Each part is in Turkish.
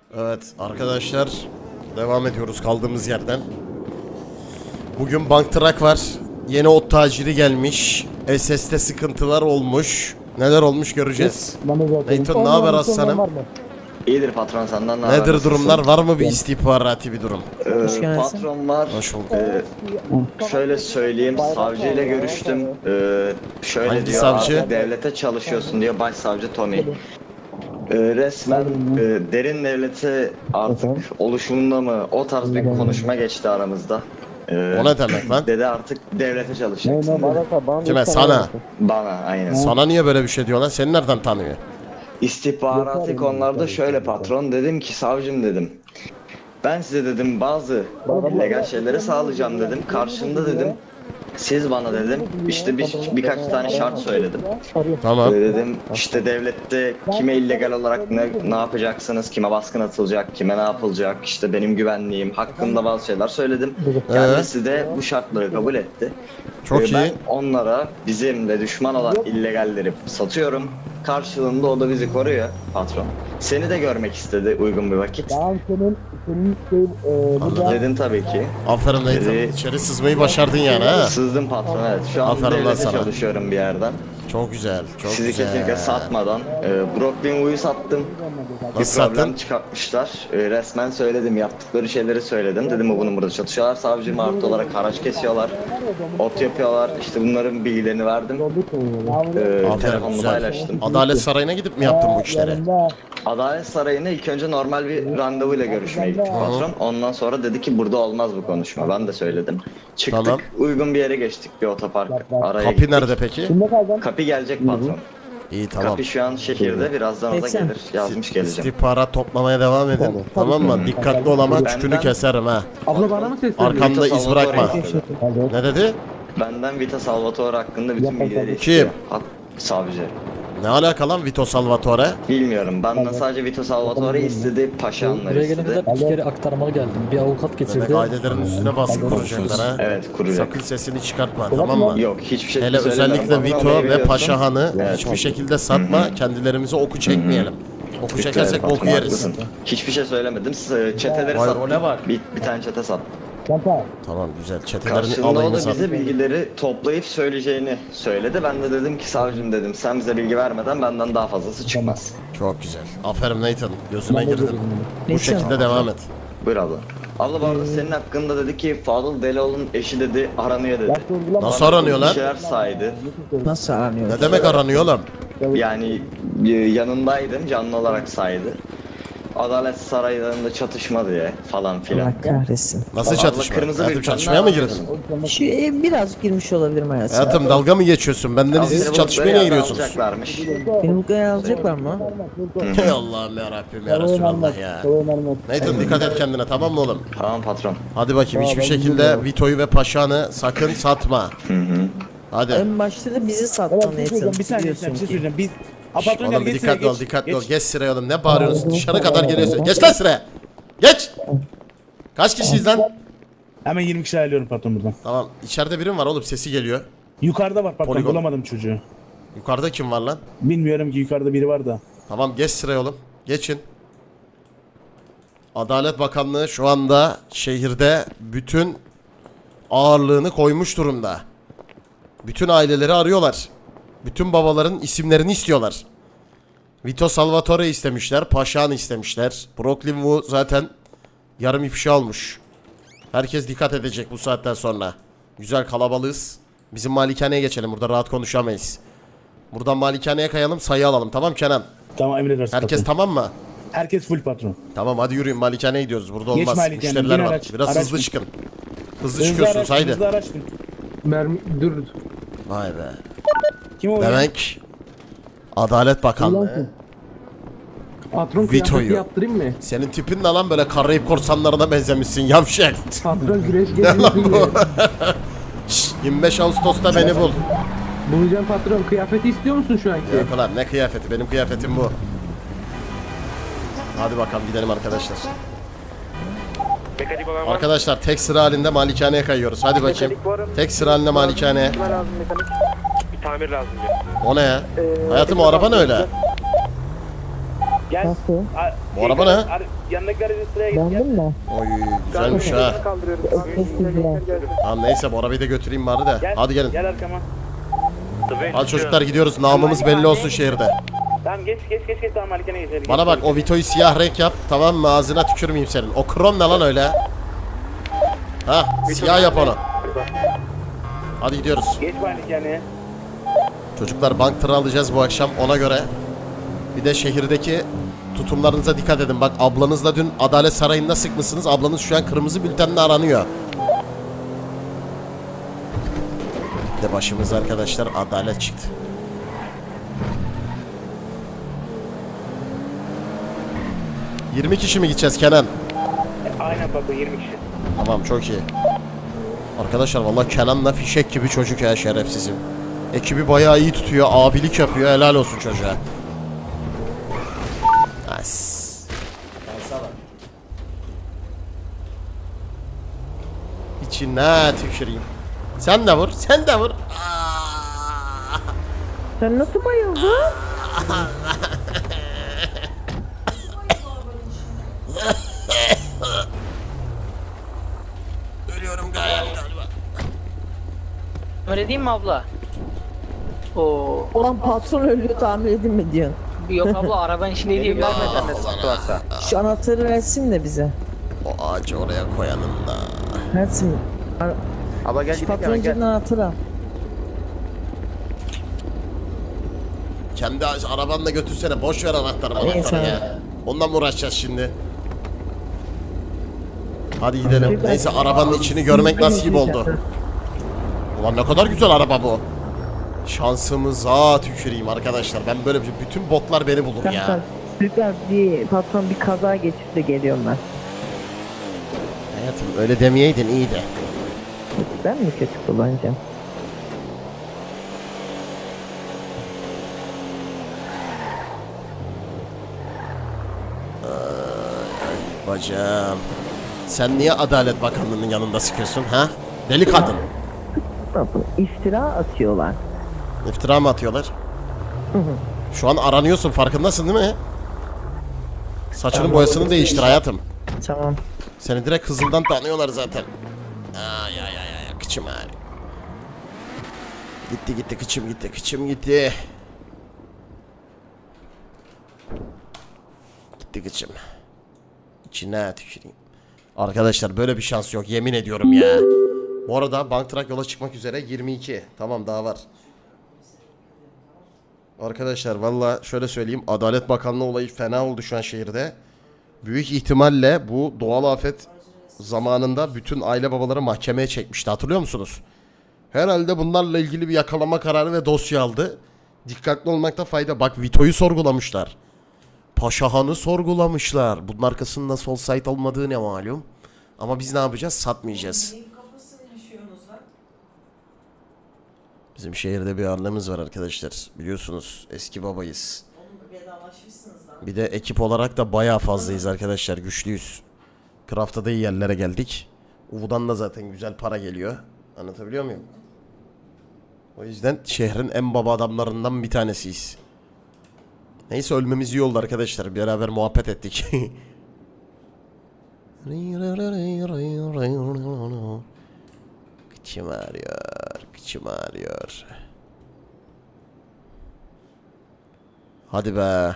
Evet arkadaşlar, devam ediyoruz kaldığımız yerden. Bugün bank trak var. Yeni ot taciri gelmiş. SS'te sıkıntılar olmuş. Neler olmuş göreceğiz. Nathan, ne haber aslanım? İyidir patron, senden ne haber? Nedir durumlar? Var mı bir istihbarati bir durum? Patron var. Hoş bulduk. Şöyle söyleyeyim, savcıyla görüştüm. Şöyle Hangi diyor, savcı? artık devlete çalışıyorsun diyor, başsavcı Tommy. Resmen derin devleti artık oluşumunda mı o tarz bir konuşma geçti aramızda. O ne demek lan? Dedi artık devlete çalışacaksın. Kime? Sana. Bana aynen. Sana niye böyle bir şey diyorlar? Seni nereden tanıyor? İstihbarati konularda şöyle patron, dedim ki savcım dedim. Ben size dedim bazı illegal şeyleri sağlayacağım dedim. Karşında dedim siz bana dedim işte birkaç tane şart söyledim. Tamam. Dedim işte devlette kime illegal olarak ne yapacaksınız, kime baskın atılacak, kime ne yapılacak, işte benim güvenliğim hakkında bazı şeyler söyledim. Kendisi de bu şartları kabul etti. Çok iyi. Ben onlara bizimle düşman olan illegalleri satıyorum. Karşılığında o da bizi koruyor patron. Seni de görmek istedi uygun bir vakit. Dedim tabii ki. Aferin Nathan. İçeri sızmayı başardın yani ha. Sızdım patron, evet. Şu an Aferin lan devlete sana. çalışıyorum bir yerden. Çok güzel. Çok Sizi güzel. kesinlikle satmadan. Brooklyn Wu'yu sattım. Nasıl Bir problem sattın? çıkartmışlar. Resmen söyledim, yaptıkları şeyleri söyledim. Dedim bunu burada çalışıyorlar. Savcım artı olarak haraç kesiyorlar. Ot yapıyorlar. İşte bunların bilgilerini verdim. Aferin, Telefonla güzel. paylaştım. Adalet Sarayı'na gidip mi yaptın bu işleri? Adalet Sarayı'na ilk önce normal bir randevuyla görüşmeye gittik patron. Ondan sonra dedi ki burada olmaz bu konuşma. Ben de söyledim. Çıktık, Tamam. uygun bir yere geçtik, bir otopark araya Kapı gittik. nerede peki? Kapı gelecek patron. İyi, tamam. Kapı şu an şehirde, birazdan o da gelir. Yazmış geleceğim. İstihbarat toplamaya devam edin. Tamam mı? Dikkatli ol ama çükünü keserim ha. Abla bana mı sesleniyor? Arkamda iz bırakma. Ne dedi? Benden Vita Salvatore hakkında bütün bilgileri Kim? istiyor. Savcı. Ne alaka lan Vito Salvatore? Bilmiyorum. Benden sadece Vito Salvatore istedi, paşanları Buraya gelene istedi. kadar 2 kere aktarmalı geldim. Bir avukat getirdi. Demek ailelerin üstüne baskı kuracaklar ha. Evet, kuracak. Sakın sesini çıkartma, tamam mı? Yok, hiçbir şey Hele söylemiyorum. özellikle Patron Vito Bey ve biliyorsun. Paşa Han'ı Evet. hiçbir şekilde satma. Kendilerimize oku çekmeyelim. Oku Evet, çekersek patron, boku yeriz. haklısın. Hiçbir şey söylemedim. Çeteleri Vay, sattım. o ne var? Bir tane çete sattım. Tamam, güzel. Çetelerini Karşılığında o alayını da sat. bize bilgileri toplayıp söyleyeceğini söyledi. Ben de dedim ki savcım dedim, sen bize bilgi vermeden benden daha fazlası çıkmaz. Çok güzel. Aferin Nathan. Gözüme girdin. Bu Neyse. şekilde devam et. Buyur abla. Abla bu arada senin hakkında dedi ki Fadıl Delioğlu'nun eşi dedi aranıyor dedi. Nasıl aranıyor Bir lan? şeyler saydı. Nasıl aranıyor? Ne demek aranıyor oğlum? Yani yanındaydım, canlı olarak saydı. Adalet Sarayı'nda çatışma diye falan filan. Allah kahretsin. Nasıl Abla, çatışma? kırmızı Hayatım bir çatışmaya mı tane girdin? Biraz girmiş olabilirim hayatım. Hayatım dalga mı geçiyorsun? Benden Seni siz bu çatışmaya buraya niye giriyorsunuz? alacaklarmış. Beni bu kadar alacaklar mı? Ey Allah'ım yarabbim ya Resulallah ya. Nathan dikkat et kendine, tamam mı oğlum? Tamam patron. Hadi bakayım, hiçbir şekilde Vito'yu ve Paşa'nı sakın satma. Hadi. En başta da bizi sattın Nathan. Bir saniye bir şey söyleyeceğim. Biz patron Oğlum bir geç sıraya, dikkatli ol, geç, dikkatli geç. ol. Geç sıraya oğlum. Ne bağırıyorsun? Dışarı kadar geliyorsun. Geç lan sıraya. Geç. Kaç kişiyiz lan? Hemen 20 kişi ayarlıyorum patron buradan. Tamam. İçeride birim var oğlum. Sesi geliyor. Yukarıda var patron, Poligon. bulamadım çocuğu. Yukarıda kim var lan? Bilmiyorum ki, yukarıda biri var da. Tamam, geç sıraya oğlum. Geçin. Adalet Bakanlığı şu anda şehirde bütün ağırlığını koymuş durumda. Bütün aileleri arıyorlar. Bütün babaların isimlerini istiyorlar. Vito Salvatore istemişler. Paşa'nı istemişler. Brooklyn Wu zaten yarım ifşa olmuş. Herkes dikkat edecek bu saatten sonra. Güzel kalabalığız. Bizim malikaneye geçelim. Burada rahat konuşamayız. Buradan malikaneye kayalım, sayı alalım. Tamam Kenan? Tamam, emredersin Herkes patron. tamam mı? Herkes full patron. Tamam, hadi yürüyün, malikaneye gidiyoruz. Burada Geç olmaz. malikaneye, Müşteriler bin var. araç, Biraz araç hızlı bin. çıkın. Hızlı çıkıyorsunuz, haydi. Hızlı araç bin. Dur. Vay be. Kim o ya? Demek Adalet Bakanlığı Patron Vito'yu. kıyafeti yaptırayım mı? senin tipin de lan böyle Karayip korsanlarına benzemişsin yavşak. Patron güreş Ne lan gezisi bu? diye. Şşş, 25 Ağustos'ta beni bul. Bulacağım patron. Kıyafeti istiyor musun şu anki? Yok lan, ne kıyafeti, benim kıyafetim bu. Hadi bakalım gidelim arkadaşlar. Arkadaşlar tek sıra halinde malikaneye kayıyoruz. Hadi bakayım. Tek sıra halinde malikaneye. Bir tamir lazım ya. O ne ya? Hayatım o araba ne öyle? Gel. Nasıl? Bu araba ne? Yanındaki aracı sıraya git. Beğendin mi? Oy güzelmiş ha. Çok güzel. Tamam neyse bu arabayı da götüreyim bari de. Hadi gelin. Gel arkama. Hadi çocuklar gidiyoruz. Namımız belli olsun şehirde. Tamam geç tamam Malikane geçelim. Bana bak o Vito'yu siyah renk yap. Tamam mı? Ağzına tükürmeyeyim senin. O krom ne lan öyle? Ha siyah yap onu. Hadi gidiyoruz. Geç Malikane. Çocuklar bank tırı alacağız bu akşam ona göre. Bir de şehirdeki tutumlarınıza dikkat edin. Bak ablanızla dün Adalet Sarayı'nda sıkmışsınız. Ablanız şu an kırmızı bültenle aranıyor. Bir de başımıza arkadaşlar adalet çıktı. ...20 kişi mi gideceğiz Kenan? Aynen bak 20 kişi. Tamam çok iyi. Arkadaşlar vallahi Kenan'la fişek gibi çocuk ya şerefsizim. Ekibi bayağı iyi tutuyor, abilik yapıyor. Helal olsun çocuğa. As. İçine tüküreyim. Sen de vur, sen de vur. Sen nasıl bayıldın? Ölüyorum galiba. Öyle değil mi abla? Oo. Ulan patron ölüyor tamir edin mi diyorsun? Yok abla arabanın içinde değil vermeden de sıkıntı varsa. Şu anahtarı versin de bize. O ağacı oraya koyanın da. Versin. Abla gel Şu gidelim ya patroncunun gel. anahtarı al. Kendi arabanla götürsene. Boş ver anahtarı Neyse. ya. Ondan mı uğraşacağız şimdi? Hadi gidelim. Neyse arabanın içini görmek nasip oldu. Ulan ne kadar güzel araba bu. Şansımıza tüküreyim arkadaşlar. Ben böyle bütün botlar beni bulur ya. Çocuklar bir patron bir kaza geçip de geliyorum ben. Hayatım öyle demeyeydin iyiydi. Ben mi kötü kullanacağım? Bacım. Sen niye Adalet Bakanlığı'nın yanında sıkıyorsun ha? Deli kadın. Nasıl? İftira atıyorlar. İftira mı atıyorlar? Şu an aranıyorsun farkındasın değil mi? Saçının boyasını değiştir hayatım. Tamam. Seni direkt kızıldan tanıyorlar zaten. Ay ay ay ay kıçım ağrıyor. Gitti kıçım gitti. Gitti kıçım. İçine tüküreyim. Arkadaşlar böyle bir şans yok yemin ediyorum ya. Bu arada Bank Trak yola çıkmak üzere 22. Tamam daha var. Arkadaşlar valla şöyle söyleyeyim. Adalet Bakanlığı olayı fena oldu şu an şehirde. Büyük ihtimalle bu doğal afet zamanında bütün aile babaları mahkemeye çekmişti. Hatırlıyor musunuz? Herhalde bunlarla ilgili bir yakalama kararı ve dosya aldı. Dikkatli olmakta fayda. Bak Vito'yu sorgulamışlar. Paşahan'ı sorgulamışlar. Bunun arkasında sol site olmadığı ne malum. Ama biz ne yapacağız? Satmayacağız. Bizim şehirde bir ağırlığımız var arkadaşlar. Biliyorsunuz eski babayız. Bir de ekip olarak da bayağı fazlayız arkadaşlar. Güçlüyüz. Craft'ta da iyi yerlere geldik. Uvu'dan da zaten güzel para geliyor. Anlatabiliyor muyum? O yüzden şehrin en baba adamlarından bir tanesiyiz. Neyse ölmemiz iyi oldu arkadaşlar. Beraber muhabbet ettik. Kıçım ağrıyor. Hadi be.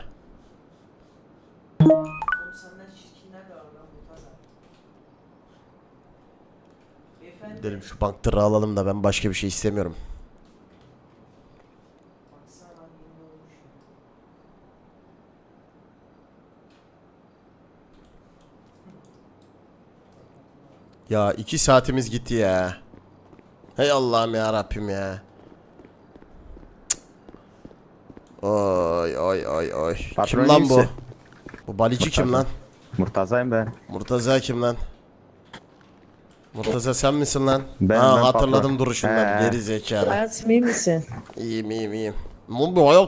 Gidelim şu bank tırı alalım da ben başka bir şey istemiyorum. Ya 2 saatimiz gitti ya. Hey Allah'ım ya Rabbim ya. Oy oy oy oy. Kim lan bu? Bu balici kim lan? Murtaza'yım ben. Murtaza kim lan? Murtaza sen misin lan? Ben hatırladım patron. duruşundan. Geri zekalı. Hayatım iyi misin? İyiyim. Bu hayat...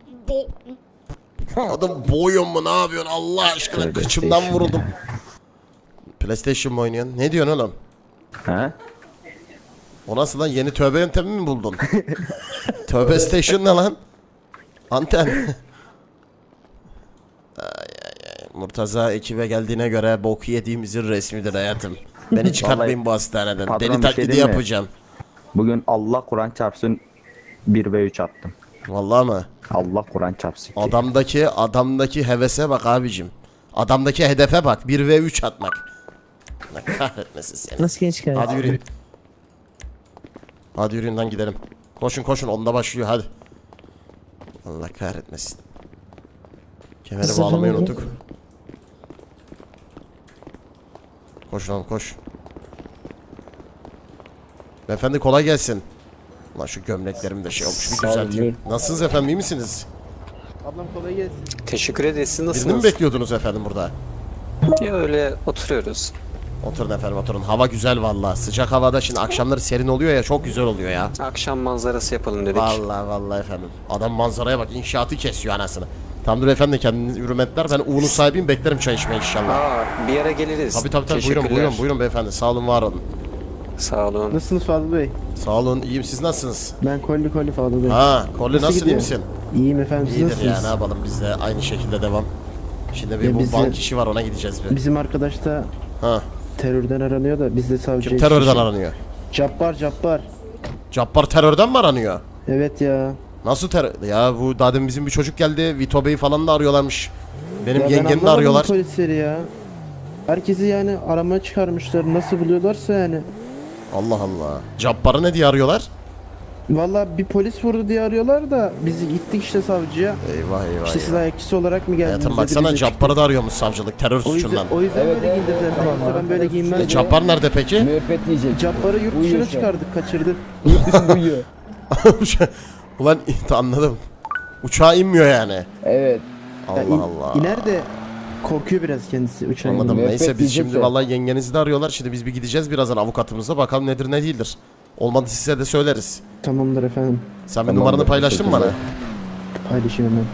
Adam boyun mu ne yapıyorsun Allah aşkına? Kıçımdan vuruldum. PlayStation mı oynuyorsun? Ne diyorsun oğlum? Ha? O nasıl lan? Yeni tövbe yöntemi mi buldun? Tövbe station ne lan? Anten. Murtaza ekibe geldiğine göre boku yediğimizin resmidir hayatım. Beni çıkartmayın bu hastaneden. Patron, Deli bir şey taklidi diyeyim mi? yapacağım. Bugün Allah Kur'an çarpsın 1 ve 3 attım. Vallahi mı? Allah Kur'an çarpsın ki. Adamdaki hevese bak abicim. Adamdaki hedefe bak. 1 ve 3 atmak. Allah kahretmesin seni. Nasıl genç çıkar? Hadi yürüyün. Hadi yürüyün lan gidelim. Koşun onda başlıyor hadi. Allah kahretmesin. Kemeri Zırhını bağlamayı giy. unuttuk. Koş lan koş. Beyefendi kolay gelsin. Lan şu gömleklerim de şey olmuş bir düzelteyim. Nasılsınız efendim, iyi misiniz? Teşekkür ederiz. Siz Birini mi nasılsınız? bekliyordunuz efendim burada? Ya öyle oturuyoruz. Oturun efendim oturun. Hava güzel vallahi. Sıcak havada şimdi akşamları serin oluyor ya, çok güzel oluyor ya. Akşam manzarası yapalım dedik. Vallahi efendim. Adam manzaraya bak, inşaatı kesiyor anasını. Tamamdır efendim, kendiniz hürmetler. Ben Uğur'un sahibiyim, beklerim çay içmeye inşallah. Aa, bir ara geliriz. Tabii Teşekkürler. buyurun beyefendi. Sağ olun, var olun. Sağ olun. Nasılsınız Fadıl Bey? Sağ olun, iyiyim, siz nasılsınız? Ben Kolli Fadıl Bey. Ha, Kolli nasıl, iyi gidiyor? misin? İyiyim efendim, siz İyidir ya, nasılsınız? ne yapalım, biz de aynı şekilde devam. Şimdi bir Ya bu biz de- bank işi var, ona gideceğiz bir. Bizim arkadaş da Ha, terörden aranıyor da biz de savcı. kim terörden aranıyor? Cabbar. Cabbar terörden mi aranıyor? Evet ya. Nasıl terör? Ya bu daha demin bizim bir çocuk geldi, Vito Bey'i falan da arıyorlarmış. Benim Ya ben yengemi de anlamadım arıyorlar. bu polisleri ya. Herkesi yani aramaya çıkarmışlar. Nasıl buluyorlarsa yani. Allah Allah. Cabbar'ı ne diye arıyorlar? Valla bir polis vurdu diye arıyorlar da biz gittik işte savcıya. Eyvah İşte siz eyvah. ayakçısı olarak mı geldiniz? Hayatım dedi, baksana, bize çıktık. Cabbar'ı da arıyormuş savcılık terör suçundan. O yüzden böyle giyindim zaten. Yoksa ben böyle giyinmezdim. Cabbar nerede peki? Müebbet diyecek. Cabbar'ı yurt dışına çıkardık, kaçırdık. Yurt dışı duyuyor. Ulan anladım. Uçağa inmiyor yani. Evet. Allah Ya Allah. İner de korkuyor biraz kendisi uçağa Anladım. inmeye. Müebbet Neyse biz diyecek şimdi de. vallahi yengenizi de arıyorlar. Şimdi biz bir gideceğiz birazdan avukatımızla, bakalım nedir ne değildir. Olmadı size de söyleriz. Tamamdır efendim. Sen bir Tamamdır, numaranı paylaştın mı bana? Paylaşayım hemen.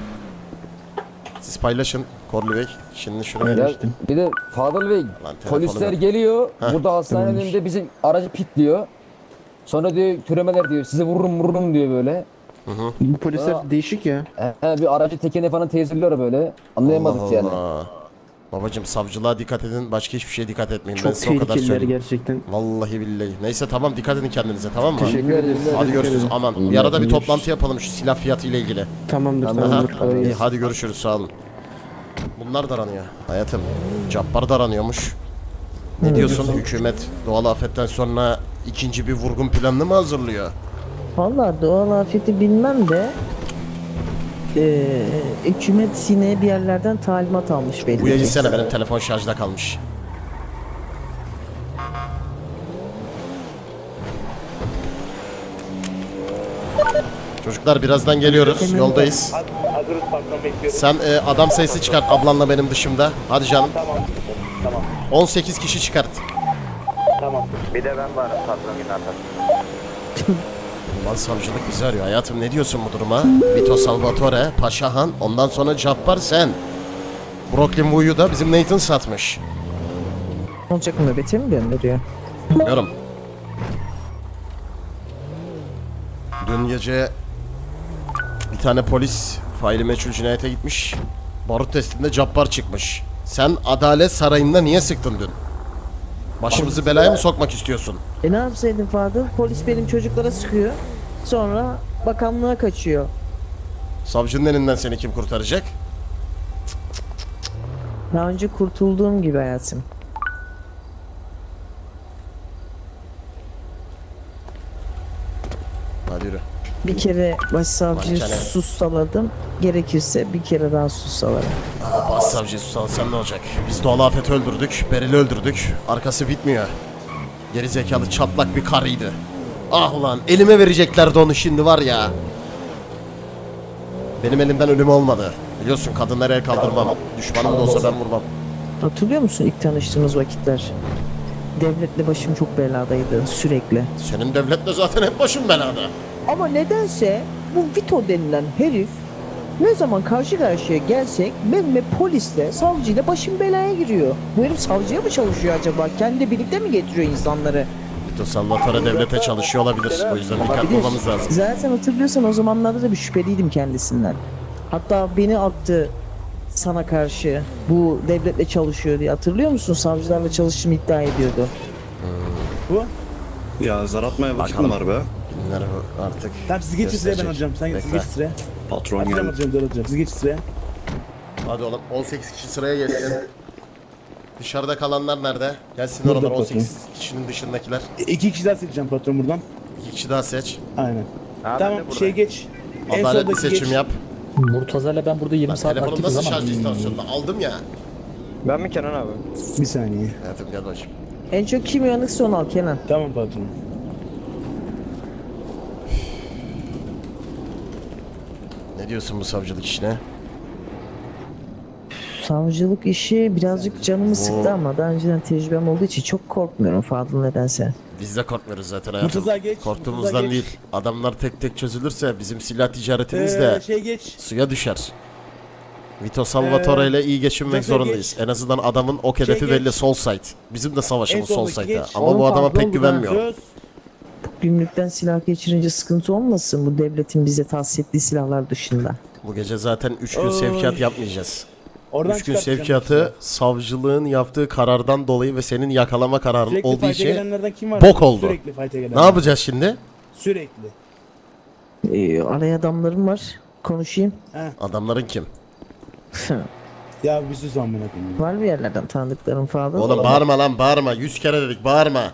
Siz paylaşın Korlu Bey. Şimdi şuraya. Evet. Ya, Paylaştım. bir de Fadıl Bey, telefonu polisler ver. geliyor. Heh. Burada hastanenin önünde bizim aracı pitliyor. Sonra diyor türemeler diyor. Sizi vururum diyor böyle. Bu polisler Aa. değişik ya. Bir aracı tekene falan tezirliyor böyle. Anlayamadık Allah yani. Allah. Babacım savcılığa dikkat edin. Başka hiçbir şeye dikkat etmeyin. Ben Çok size o kadar tehlikeliler söyleyeyim. gerçekten. Vallahi billahi. Neyse tamam, dikkat edin kendinize, tamam mı? Teşekkür ederiz. Hadi Dikkat görüşürüz. edin. Aman. Bir arada bir toplantı yapalım şu silah fiyatı ile ilgili. Tamamdır Aha. tamamdır. Kolay İyi, gelsin. hadi görüşürüz, sağ olun. Bunlar da aranıyor. Hayatım, Cabbar da aranıyormuş. Ne diyorsun? Hükümet doğal afetten sonra ikinci bir vurgun planını mı hazırlıyor? Valla doğal afeti bilmem de hükümet sineye bir yerlerden talimat almış belli Buya ki. gitsene, benim telefon şarjda kalmış. Çocuklar birazdan geliyoruz. Yoldayız. Hazırız patron, bekliyoruz. Sen adam sayısı çıkart ablanla benim dışımda. Hadi canım. Tamam. 18 kişi çıkart. Tamam. Bir de ben varım patron günahtar. Ulan savcılık bizi arıyor. Hayatım ne diyorsun bu duruma? Vito Salvatore, Paşahan, ondan sonra Cabbar sen. Brooklyn Vu'yu da bizim Nathan satmış. Olacak nöbete mi gönderiyor? Bilmiyorum. Dün gece bir tane polis faili meçhul cinayete gitmiş. Barut testinde Cabbar çıkmış. Sen Adalet Sarayı'nda niye sıktın dün? Başımızı belaya mı sokmak istiyorsun? Ne yapsaydın Fadıl? Polis benim çocuklara sıkıyor. Sonra bakanlığa kaçıyor. Savcının elinden seni kim kurtaracak? Daha önce kurtulduğum gibi hayatım. Hadi yürü. Bir kere başsavcıyı Mahkeme. sussaladım. Gerekirse bir kere daha sussalarım. Başsavcı susal, sen ne olacak? Biz doğal afeti öldürdük, Beril'i öldürdük. Arkası bitmiyor. Geri zekalı çatlak bir karıydı. Ah ulan, elime vereceklerdi onu şimdi var ya. Benim elimden ölüm olmadı. Biliyorsun kadınlara el kaldırmam. Düşmanım da olsa ben vurmam. Hatırlıyor musun ilk tanıştığımız vakitler? Devletle başım çok beladaydı sürekli. Senin devletle zaten hep başım belada. Ama nedense bu Vito denilen herif ne zaman karşı karşıya gelsek benimle polisle, savcıyla başım belaya giriyor. Bu herif savcıya mı çalışıyor acaba? Kendi birlikte mi getiriyor insanları? Vito Salvatore devlete çalışıyor olabilir. O yüzden dikkatli olmamız lazım. Zaten hatırlıyorsan o zamanlarda da bir şüpheliydim kendisinden. Hatta beni attı sana karşı. Bu devletle çalışıyor diye hatırlıyor musun? Savcılarla çalıştığını iddia ediyordu. Ya zar atmaya vakit mi var be? Günler artık. Tamam siz geçin sıraya ben gösterecek. alacağım. Sen Bekle. siz geçin sıraya. Patron Alacağım geldi. alacağım. Siz geçin sıraya. Hadi oğlum 18 kişi sıraya geçsin. Dışarıda kalanlar nerede? Gelsin Burada oralar patron. 18 kişinin dışındakiler. 2 kişi daha seçeceğim patron buradan. 2 kişi daha seç. Aynen. Tamam şey geç. En Adaletli soldaki seçim geç. yap. Murtaza'yla ben burada 20 Lan saat telefonum aktifiz nasıl ama. şarj istasyonunda? Aldım ya. Ben mi Kenan abi? Bir saniye. Hayatım gel bakayım. En çok kim uyanıksa onu al Kenan. Tamam patron. Ne diyorsun bu savcılık işine? Savcılık işi birazcık canımı sıktı ama daha önceden tecrübem olduğu için çok korkmuyorum Fadıl nedense. Biz de korkmuyoruz zaten hayatım. Murtaza geç, Korktuğumuzdan Murtaza değil. Adamlar tek tek çözülürse bizim silah ticaretimiz de Şey geç. suya düşer. Vito Salvatore ile iyi geçinmek Cafe zorundayız. En azından adamın ok hedefi Şey belli geç. sol side. Bizim de savaşımız En sol soldaki side'da. geç. Ama Oğlum bu adama pardon, pek bu güvenmiyorum. Söz. Gümrükten silah geçirince sıkıntı olmasın bu devletin bize tahsis ettiği silahlar dışında. Bu gece zaten 3 gün Oy. sevkiyat yapmayacağız. Oradan 3 gün çıkartacağım sevkiyatı savcılığın yaptığı karardan dolayı ve senin yakalama kararın Sürekli olduğu fight'e için gelenlerden kim var? bok oldu. Sürekli fight'e gelenler. ne yapacağız şimdi? Sürekli. Araya adamlarım var. Konuşayım. Adamların kim? Ya bir sus amına koyayım. Var bir yerlerden tanıdıklarım falan. Oğlum bağırma lan bağırma. 100 kere dedik bağırma.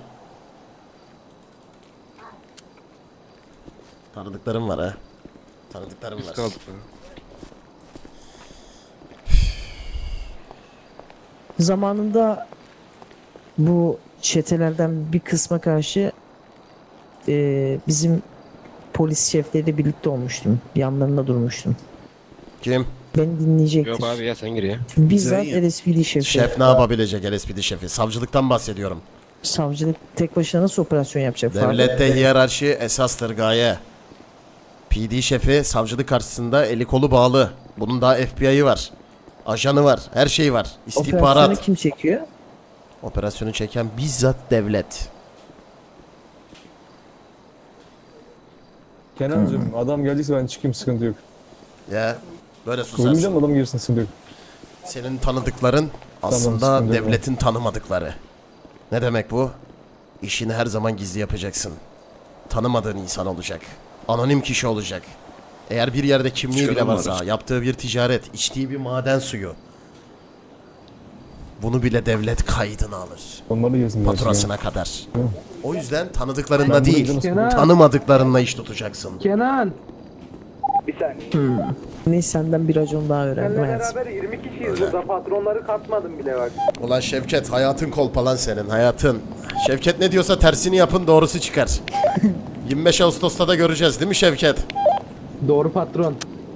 Tanıdıklarım var ha. Tanıdıklarım var. Zamanında bu çetelerden bir kısma karşı bizim polis şefleriyle birlikte olmuştum. Yanlarında durmuştum. Kim? Beni dinleyecektir. Yok abi ya sen gir ya. Bizzat Güzel. LSPD şefi. Şef ne yapabilecek LSPD şefi? Savcılıktan bahsediyorum. Savcılık tek başına nasıl operasyon yapacak? Devlette hiyerarşi esastır gaye. PD şefi savcılık karşısında eli kolu bağlı. Bunun daha FBI'yi var. Ajanı var. Her şeyi var. Operasyonu İstihbarat. kim çekiyor? Operasyonu çeken bizzat devlet. Kenancığım adam geldiyse ben çıkayım sıkıntı yok. Ya böyle Uyumayacağım susarsın. adam girsin sıkıntı yok. Senin tanıdıkların aslında sıkıntı yok. devletin tanımadıkları. Ne demek bu? İşini her zaman gizli yapacaksın. Tanımadığın insan olacak. Anonim kişi olacak. Eğer bir yerde kimliği bile Çıkaralım varsa, arası. yaptığı bir ticaret, içtiği bir maden suyu. Bunu bile devlet kaydına alır. Onları girsin. Faturasına kadar. O yüzden tanıdıklarınla Ben değil, bunu canım tanımadıklarınla iş tutacaksın. Kenan. Bir saniye. Neyse senden bir racon daha öğrendim Seninle hayatım. beraber 20 kişiyiz burada. Patronları katmadım bile bak. Ulan Şevket, hayatın kolpalan senin, hayatın. Şevket ne diyorsa tersini yapın, doğrusu çıkar. 25 Ağustos'ta da göreceğiz değil mi Şevket? Doğru patron.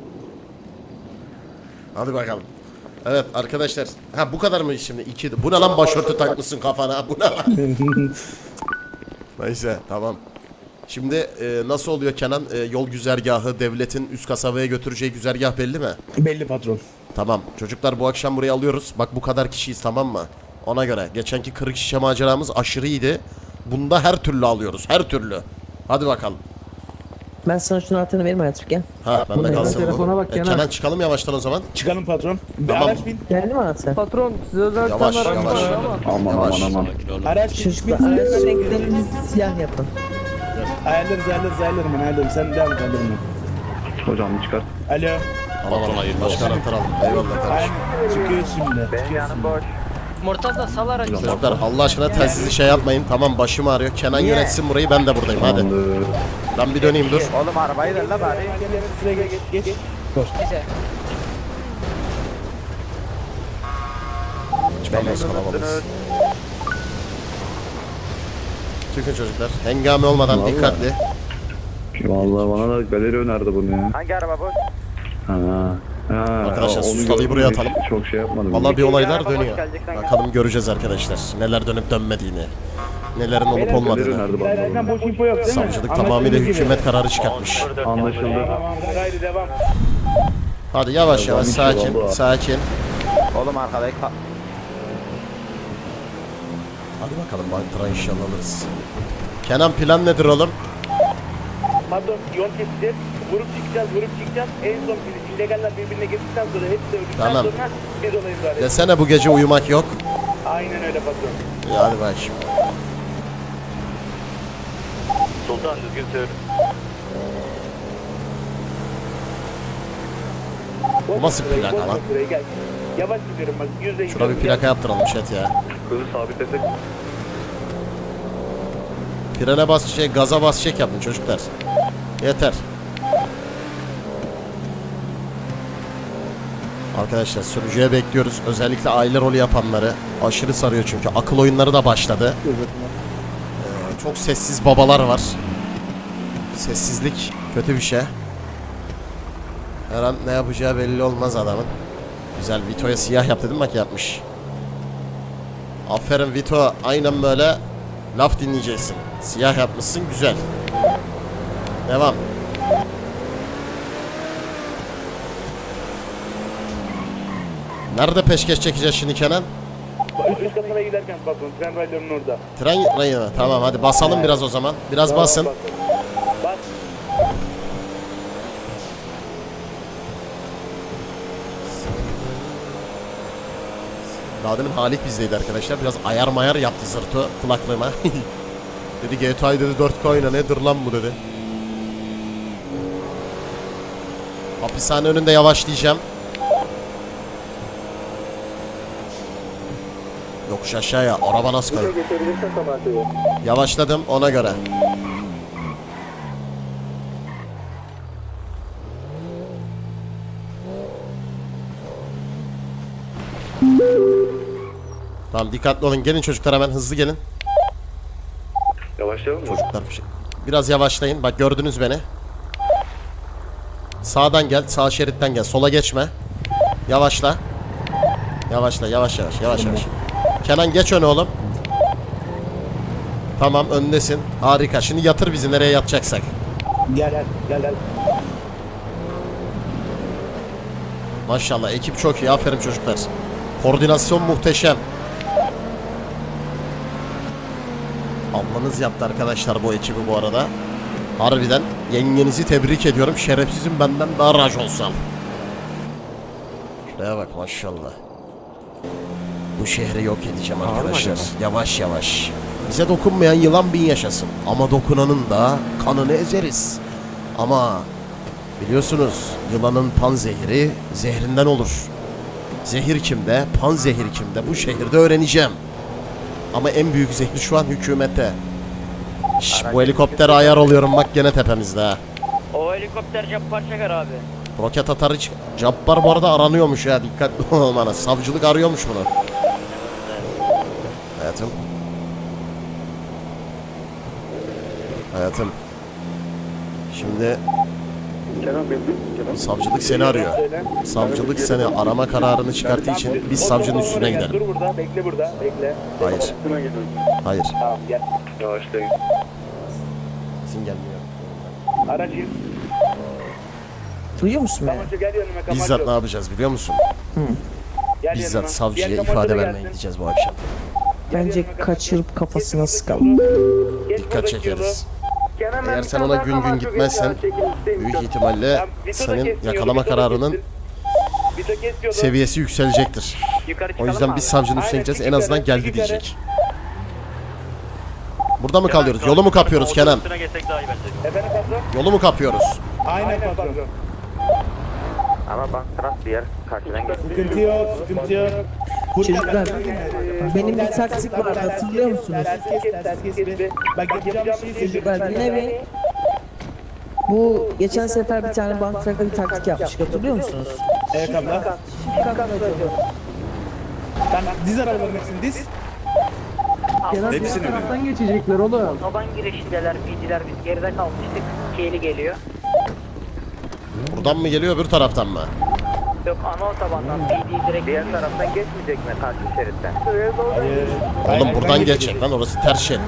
Hadi bakalım. Evet arkadaşlar. Ha bu kadar mı şimdi? 2'di. Bu ne lan başörtü takmışsın kafana? Bu ne lan? Neyse tamam. Şimdi nasıl oluyor Kenan? Yol güzergahı, devletin üst kasabaya götüreceği güzergah belli mi? Belli patron. Tamam. Çocuklar bu akşam buraya alıyoruz. Bak bu kadar kişiyiz tamam mı? Ona göre. Geçenki kırık şişe maceramız aşırıydı. Bunda her türlü alıyoruz. Her türlü. Hadi bakalım. Ben sana şunu altını vereyim hayatım gel. Ha bende Bunu kalsın bu. telefona bak Kenan. Kenan çıkalım yavaştan o zaman. Çıkalım patron. Tamam. Araç bin. Geldi mi anahtar? Patron size özel Yavaş tane yavaş. Aman Yavaş. aman aman. Araç bin. Çocuklar araç renklerini siyah yapın. Ayarlarız ben ayarlarım. Sen devam et ayarlarım. Hocam çıkar. Alo. Alalım. Başka anahtar aldım. Eyvallah kardeşim. Aynen. Çıkıyor şimdi. Murtaza sal aracı. Çocuklar Allah aşkına telsizi şey yapmayın. Tamam başım ağrıyor. Kenan yönetsin burayı ben de buradayım hadi. Tamamdır. Ben bir döneyim dur. Oğlum arabayı ver la bari. Sıraya geç. Neyse. Çıkamıyoruz kalabalığız. Çıkın çocuklar. Hengame olmadan Vallahi. dikkatli. Vallahi bana da galeri önerdi bunu ya. Hangi araba boş? Ha. Ha. Arkadaşlar, onu sustalıyı buraya gördüm, atalım. hiç Çok şey yapmadım. Vallahi bir olaylar araba boş dönüyor. gelecekten gel. Bakalım göreceğiz arkadaşlar. Neler dönüp dönmediğini. Nelerin olup Galeri olmadığını. önerdi bana. Zaten boş info yok değil mi? Savcılık tamamıyla hükümet kararı çıkartmış. Anlaşıldı. Tamam haydi devam. Hadi yavaş yavaş sakin sakin. Oğlum arkadaki Hadi bakalım bantıra inşallah alırız. Kenan plan nedir oğlum? Pardon yol keseceğiz. Vurup çıkacağız. En son illegaller birbirine girdikten sonra hepsi öldükten Tamam. sonra biz olayı müdahale edeceğiz. Desene bu gece uyumak yok. Aynen öyle patron. Hadi bak şimdi. Sultan düzgün sür. Bu nasıl bir plaka lan? Gel. Yavaş gidiyorum bak. %100. Şurada bir plaka yaptıralım chat ya. Hızı sabitlesek. Frene bas gaza bas çek yapın çocuklar. Yeter. Arkadaşlar sürücüye bekliyoruz. Özellikle aile rolü yapanları aşırı sarıyor çünkü. Akıl oyunları da başladı. Çok sessiz babalar var. Sessizlik kötü bir şey. Her an ne yapacağı belli olmaz adamın. Güzel, Vito'ya siyah yap dedim, bak yapmış. Aferin Vito, aynen böyle laf dinleyeceksin. Siyah yapmışsın, güzel. Devam. Nerede peşkeş çekeceğiz şimdi Kenan? Üst katına giderken patron. Tren raylarının orada. Tren rayına. Tamam hadi basalım biraz o zaman. Biraz basın. Bas. Daha demin Halit bizdeydi arkadaşlar. Biraz ayar mayar yaptı zırtı kulaklığıma. Dedi GTA'yı dedi 4K oyna, nedir lan bu dedi. Hapishane önünde yavaşlayacağım. Yokuş aşağıya. Araba nasıl kayıyor? Yavaşladım ona göre. Tamam dikkatli olun. Gelin çocuklar, hemen hızlı gelin. Yavaşlayalım mı? Çocuklar biraz yavaşlayın. Bak gördünüz beni. Sağdan gel. Sağ şeritten gel. Sola geçme. Yavaşla. Yavaşla. Yavaş yavaş. Yavaş yavaş. Kenan geç öne oğlum. Tamam öndesin. Harika. Şimdi yatır bizi nereye yatacaksak. Gel. Maşallah ekip çok iyi. Aferin çocuklar. Koordinasyon muhteşem. Ablanız yaptı arkadaşlar bu ekibi bu arada. Harbiden yengenizi tebrik ediyorum. Şerefsizim benden daha raconsal. Şuraya bak maşallah. Bu şehri yok edeceğim arkadaşlar. Yavaş yavaş. Bize dokunmayan yılan bin yaşasın. Ama dokunanın da kanını ezeriz. Ama biliyorsunuz yılanın panzehiri zehrinden olur. Zehir kimde? Panzehir kimde? Bu şehirde öğreneceğim. Ama en büyük zehir şu an hükümette. Şş, bu helikoptere ayar oluyorum bak gene tepemizde ha. O helikopter Cabbar çeker abi. Roket atarı Cabbar bu arada aranıyormuş ya, dikkatli olmana. Savcılık arıyormuş bunu. Hayatım. Hayatım. Şimdi savcılık seni arıyor. Savcılık seni arama kararını çıkarttığı için biz savcının üstüne gidelim. Dur burada, bekle burada, bekle. Hayır. Hayır. Tamam gel. Yavaşlayın. Sesin gelmiyor. Araç in. Duyuyor musun beni? Kamaço gel yanıma Kamaço. Bizzat ne yapacağız biliyor musun? Gel Bizzat yanıma. savcıya Gel Kamaço ifade da vermeye gelsin. gideceğiz bu akşam. Bence kaçırıp kafasına sıkalım. Dikkat çekeriz. Eğer sen ona gün gün gitmezsen büyük ihtimalle senin yakalama kararının seviyesi yükselecektir. O yüzden biz savcının üstüne gideceğiz. En azından geldi diyecek. Burada mı kalıyoruz? Yolu mu kapıyoruz Kenan? Efendim patron? Yolu mu kapıyoruz? Aynen patron. Ama bak taraf bir yer karşıdan geçti. Sıkıntı yok, sıkıntı yok. Çocuklar, benim bir taktik var, hatırlıyor musunuz? Ters kes. Bak yapacağım bir şey söyleyeceğim. Çocuklar dinle beni. Bu geçen sefer bir tane bank traktörü bir taktik yapmıştık, hatırlıyor musunuz? Evet abla. Sen diz arabaların hepsini diz. Hepsini mi? Geçecekler oğlum. Otoban girişindeler, bildiler biz geride kalmıştık. Keyli geliyor. Buradan mı geliyor öbür taraftan mı? Yok ana otobandan BD direkt Diğer taraftan geçmeyecek mi karşı şeritten? Hayır. Oğlum buradan geçecek lan, orası ters şerit.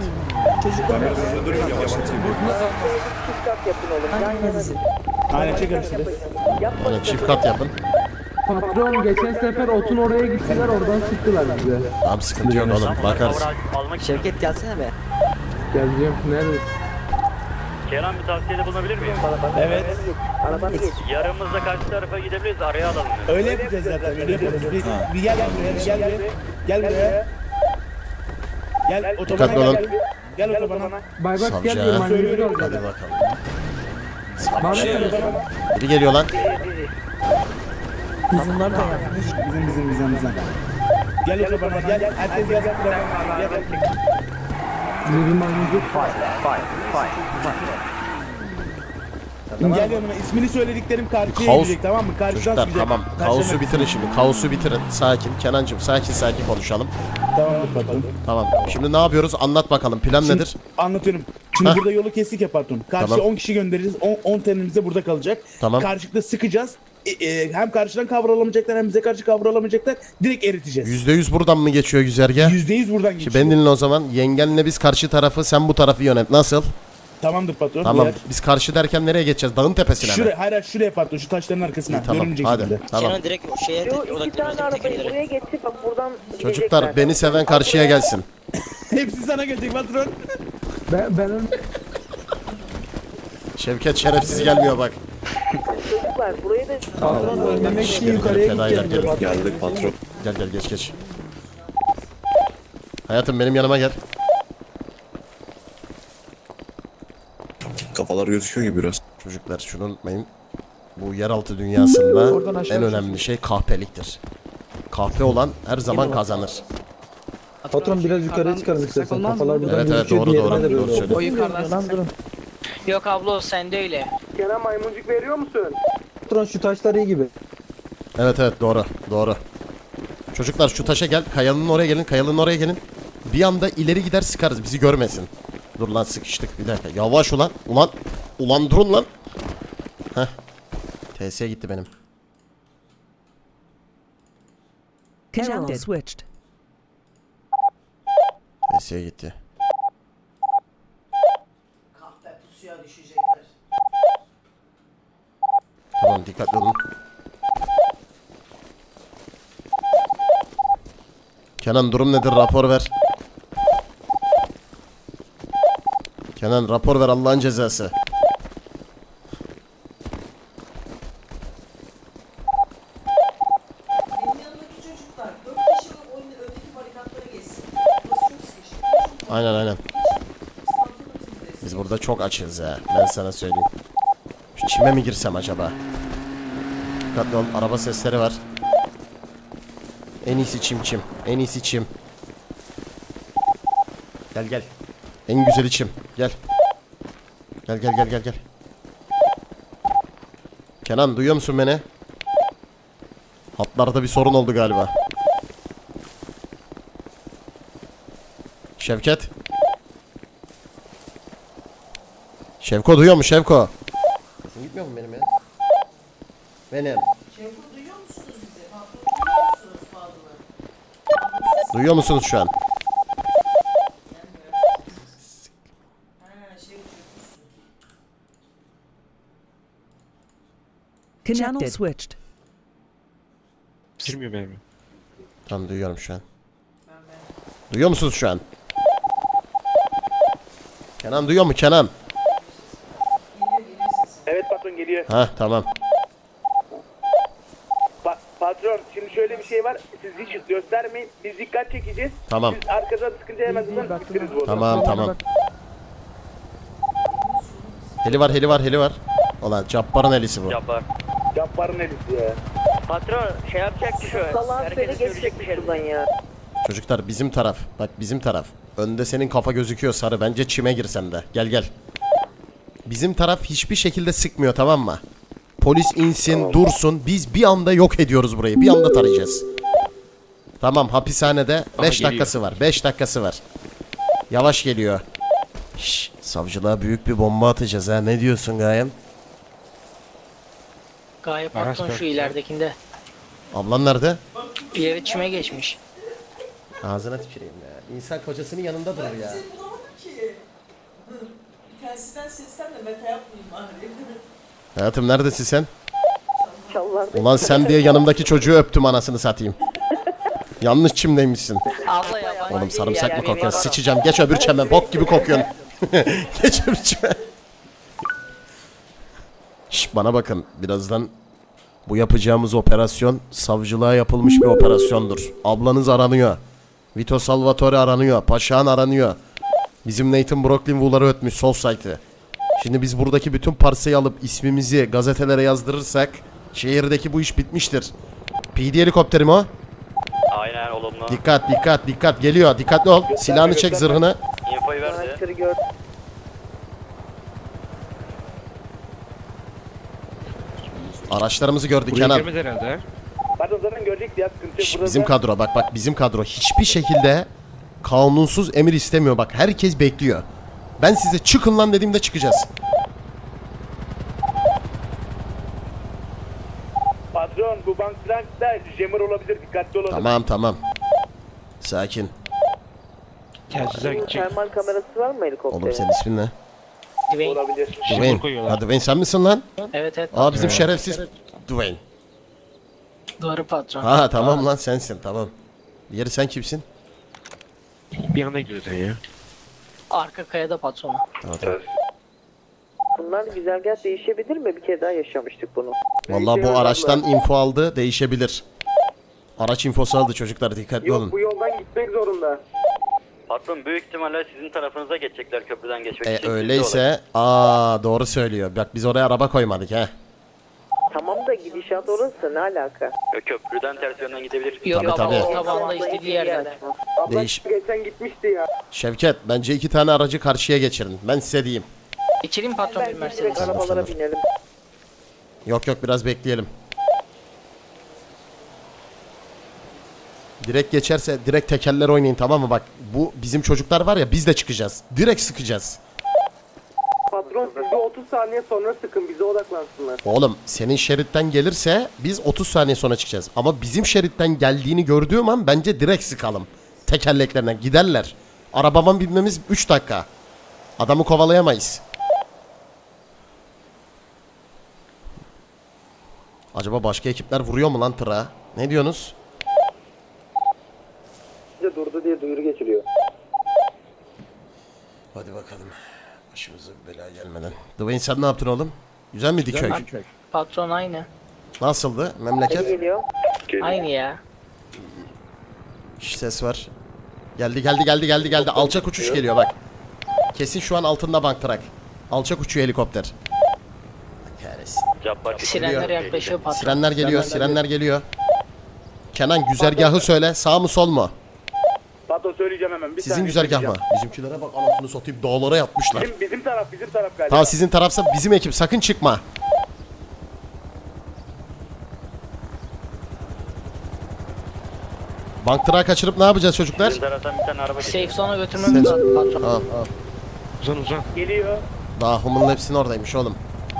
Aynen çek arasını. Aynen çift kat yapın. Patron geçen sefer otun oraya gittiler, oradan çıktılar bize. Tamam sıkıntı yok oğlum, bakarız. Şevket gelsene be. Geleceğim, neredesin? Kenan bir tavsiyede bulunabilir miyim? Evet. Yarımızda karşı tarafa gidebiliriz. Araya alalım. Öyle yapacağız zaten. Öyle yapacağız. Bir gel buraya. Gel buraya. Gel otobana Dikkatli olun. Gel otobana. Savcı ha. Hadi bakalım. Savcı. Biri geliyor lan. Hanımlar da yapmış. Bizim. Gel otobana gel. Herkes gel. Gel yanıma. İsmini söylediklerim karşıya Kaos. gidecek, tamam mı? Karşıdan Çocuklar sıkacak. tamam. Kaosu bitirin şimdi. Kaosu bitirin. Sakin. Kenancığım sakin konuşalım. Tamamdır patron. Tamam. Şimdi ne yapıyoruz? Anlat bakalım. Plan nedir? Anlatıyorum. Şimdi Heh. burada yolu kestik ya patron. Karşıya Tamam. 10 kişi göndeririz. 10 tenimiz de burada kalacak. Tamam. Karşılıklı sıkacağız. Hem karşıdan kavralamayacaklar hem bize karşı kavralamayacaklar. Direkt eriteceğiz. %100 buradan mı geçiyor güzergah? %100 buradan Şimdi geçiyor. ben dinle o zaman. Yengenle biz karşı tarafı, sen bu tarafı yönet. Nasıl? Tamamdır patron. Tamam. Diğer- Biz karşı derken nereye geçeceğiz? Dağın tepesine mi? Şuraya, hayır şuraya patron. Şu taşların arkasına. İyi, tamam. Görünmeyecek Hadi. şekilde. Tamam. direkt o şeye buraya geçti. Bak buradan Çocuklar beni seven karşıya gelsin. Hepsi sana gelecek patron. Şevket şerefsiz gelmiyor bak. Çocuklar buraya da Ölmemek için Gelin, yukarıya fedailer gideceğim. gelin. Geldik patron. Gel geç. Hayatım benim yanıma gel. Kafalar gözüküyor gibi biraz. Çocuklar şunu unutmayın. Bu yeraltı dünyasında en önemli şey kahpeliktir. Kahpe olan her zaman kazanır. Patron biraz yukarıya çıkarmak istersen. Kafalar buradan Evet gözüküyor, doğru diğerine de doğru böyle. söylüyorsun. Yukarıdan durun. Yok abla sende öyle. Kenan maymuncuk veriyor musun? Patron şu taşlar iyi gibi. Evet doğru. Çocuklar şu taşa gel. Kayanın oraya gelin. Bir anda ileri gider sıkarız bizi görmesin. Dur lan sıkıştık bir dakika. Yavaş ulan. Ulan durun lan. Heh. TS'ye gitti benim. Channel switched. TS'ye gitti. Kahpe pusuya düşecekler. Tamam dikkatli olun. Kenan durum nedir? Rapor ver. Kenan rapor ver Allah'ın cezası. Aynen. Biz burada çok açız ya. Ben sana söyleyeyim. Şu çime mi girsem acaba? Dikkatli ol. Araba sesleri var. En iyisi çim. En iyisi çim. Gel. En güzeli çim. Gel. Gel. Kenan duyuyor musun beni? Hatlarda bir sorun oldu galiba. Şevket. Şevko duyuyor mu Şevko? Sesin gitmiyor mu benim ya? Benim. Şevko duyuyor musunuz bizi? Patron Duyuyor musunuz şu an? Channel switched. Girmiyor benim. Tamam duyuyorum şu an. Duyuyor musunuz şu an? Kenan duyuyor mu Kenan? Evet patron geliyor. Ha tamam. Patron şimdi şöyle bir şey var. Siz hiç göstermeyin. Biz dikkat çekeceğiz. Tamam. Siz arkadan sıkınca hemen bittiniz bu. Tamam. Heli var. Ulan Cabbar'ın helisi bu. Cabbar'ın elisi ya. Patron şey yapacak ki şu. Herkese söyleyecek bir şey buradan ya. Çocuklar bizim taraf. Bak bizim taraf. Önde senin kafa gözüküyor sarı. Bence çime gir sen de. Gel. Bizim taraf hiçbir şekilde sıkmıyor tamam mı? Polis insin, dursun. Biz bir anda yok ediyoruz burayı. Bir anda tarayacağız. Tamam hapishanede 5 dakikası var. 5 dakikası var. Yavaş geliyor. Şşş, savcılığa büyük bir bomba atacağız ha. Ne diyorsun Gayem? Gaye patron şu ileridekinde. Ablan nerede? İleri çime geçmiş. Ağzına tüküreyim ya. İnsan kocasının yanında durur ya. Telsizden sesten de meta yapmayayım bari. Hayatım neredesin sen? Ulan sen diye yanımdaki çocuğu öptüm anasını satayım. Yanlış çimdeymişsin. Abla yabancı Oğlum sarımsak mı değil ya, kokuyorsun? bir- Sıçacağım. Geç öbür çeme. Bok gibi kokuyorsun. Geç öbür çeme. Şş, bana bakın. Birazdan bu yapacağımız operasyon savcılığa yapılmış bir operasyondur. Ablanız aranıyor. Vito Salvatore aranıyor. Paşa'nın aranıyor. Bizim Nathan Brooklyn Wool'ları ötmüş sol site'ı. Şimdi biz buradaki bütün parsayı alıp ismimizi gazetelere yazdırırsak şehirdeki bu iş bitmiştir. PD helikopteri mi o? Aynen olumlu. Dikkat dikkat dikkat geliyor. Dikkatli ol. Silahını çek, zırhını. Infoyu verdi. Araçlarımızı gördü Kenan. Pardon zaten görecekti ya sıkıntı yok. Şş, bizim kadro bak bizim kadro hiçbir şekilde kanunsuz emir istemiyor. Bak herkes bekliyor. Ben size çıkın lan dediğimde çıkacağız. Patron bu banklarda jammer olabilir, dikkatli olalım. Tamam. Sakin. Termal kamerası var mı helikopterin? Oğlum senin ismin ne? Dwayne. Olabilir. Dwayne. Ha Dwayne sen misin lan? Evet. Aa bizim şerefsiz Dwayne. Doğru patron. Ha tamam lan sensin tamam. Diğeri sen kimsin? Bir anda gidiyorsun ya. Arka kayada patronu. Tamam. Bunlar güzergah değişebilir mi? Bir kere daha yaşamıştık bunu. Vallahi bu araçtan info aldı, değişebilir. Araç infosu aldı çocuklar, dikkatli olun. Bu yoldan gitmek zorunda. Patron büyük ihtimalle sizin tarafınıza geçecekler köprüden geçmek için. Öyleyse doğru söylüyor. Bak biz oraya araba koymadık ha. Tamam da gidişat orası ne alaka? Köprüden ters yönden gidebilir. Yok Tabii. tabanda istediği yerden. Değiş. Geçen gitmişti ya. Şevket bence 2 tane aracı karşıya geçirin. Ben size diyeyim. İçelim patron bir Mercedes. Arabalara binelim. Yok biraz bekleyelim. Direkt geçerse direkt tekerler oynayın, tamam mı? Bak bu bizim çocuklar var ya, biz de çıkacağız. Direkt sıkacağız. Patron siz de 30 saniye sonra sıkın, bize odaklansınlar. Oğlum senin şeritten gelirse biz 30 saniye sonra çıkacağız. Ama bizim şeritten geldiğini gördüğüm an bence direkt sıkalım. Tekerleklerine giderler. Arabama binmemiz 3 dakika. Adamı kovalayamayız. Acaba başka ekipler vuruyor mu lan tırağa? Ne diyorsunuz? Durdu diye duyuru geçiliyor. Hadi bakalım. Başımıza bela gelmeden. Dwayne sen ne yaptın oğlum? Güzel miydi köy? Patron aynı. Nasıldı memleket? Geliyor. Aynı ya. Şş, ses var. Geldi. Alçak uçuş geliyor bak. Kesin şu an altında bank trak. Alçak uçuyor helikopter. Kahretsin. Sirenler yaklaşıyor patron. Sirenler geliyor. Kenan güzergahı söyle. Sağ mı sol mu? Patron söyleyeceğim hemen. Sizin güzergah mı? Bizimkilere bak, anasını satayım, dağlara yapmışlar. Bizim taraf galiba. Tamam sizin tarafsa bizim ekip, sakın çıkma. Bank tırağı kaçırıp ne yapacağız çocuklar? Sizin taraftan bir tane araba Safe zone'a götürmemiz lazım patron. Al. Uzan. Geliyor. Daha Human'ın hepsinin oradaymış oğlum.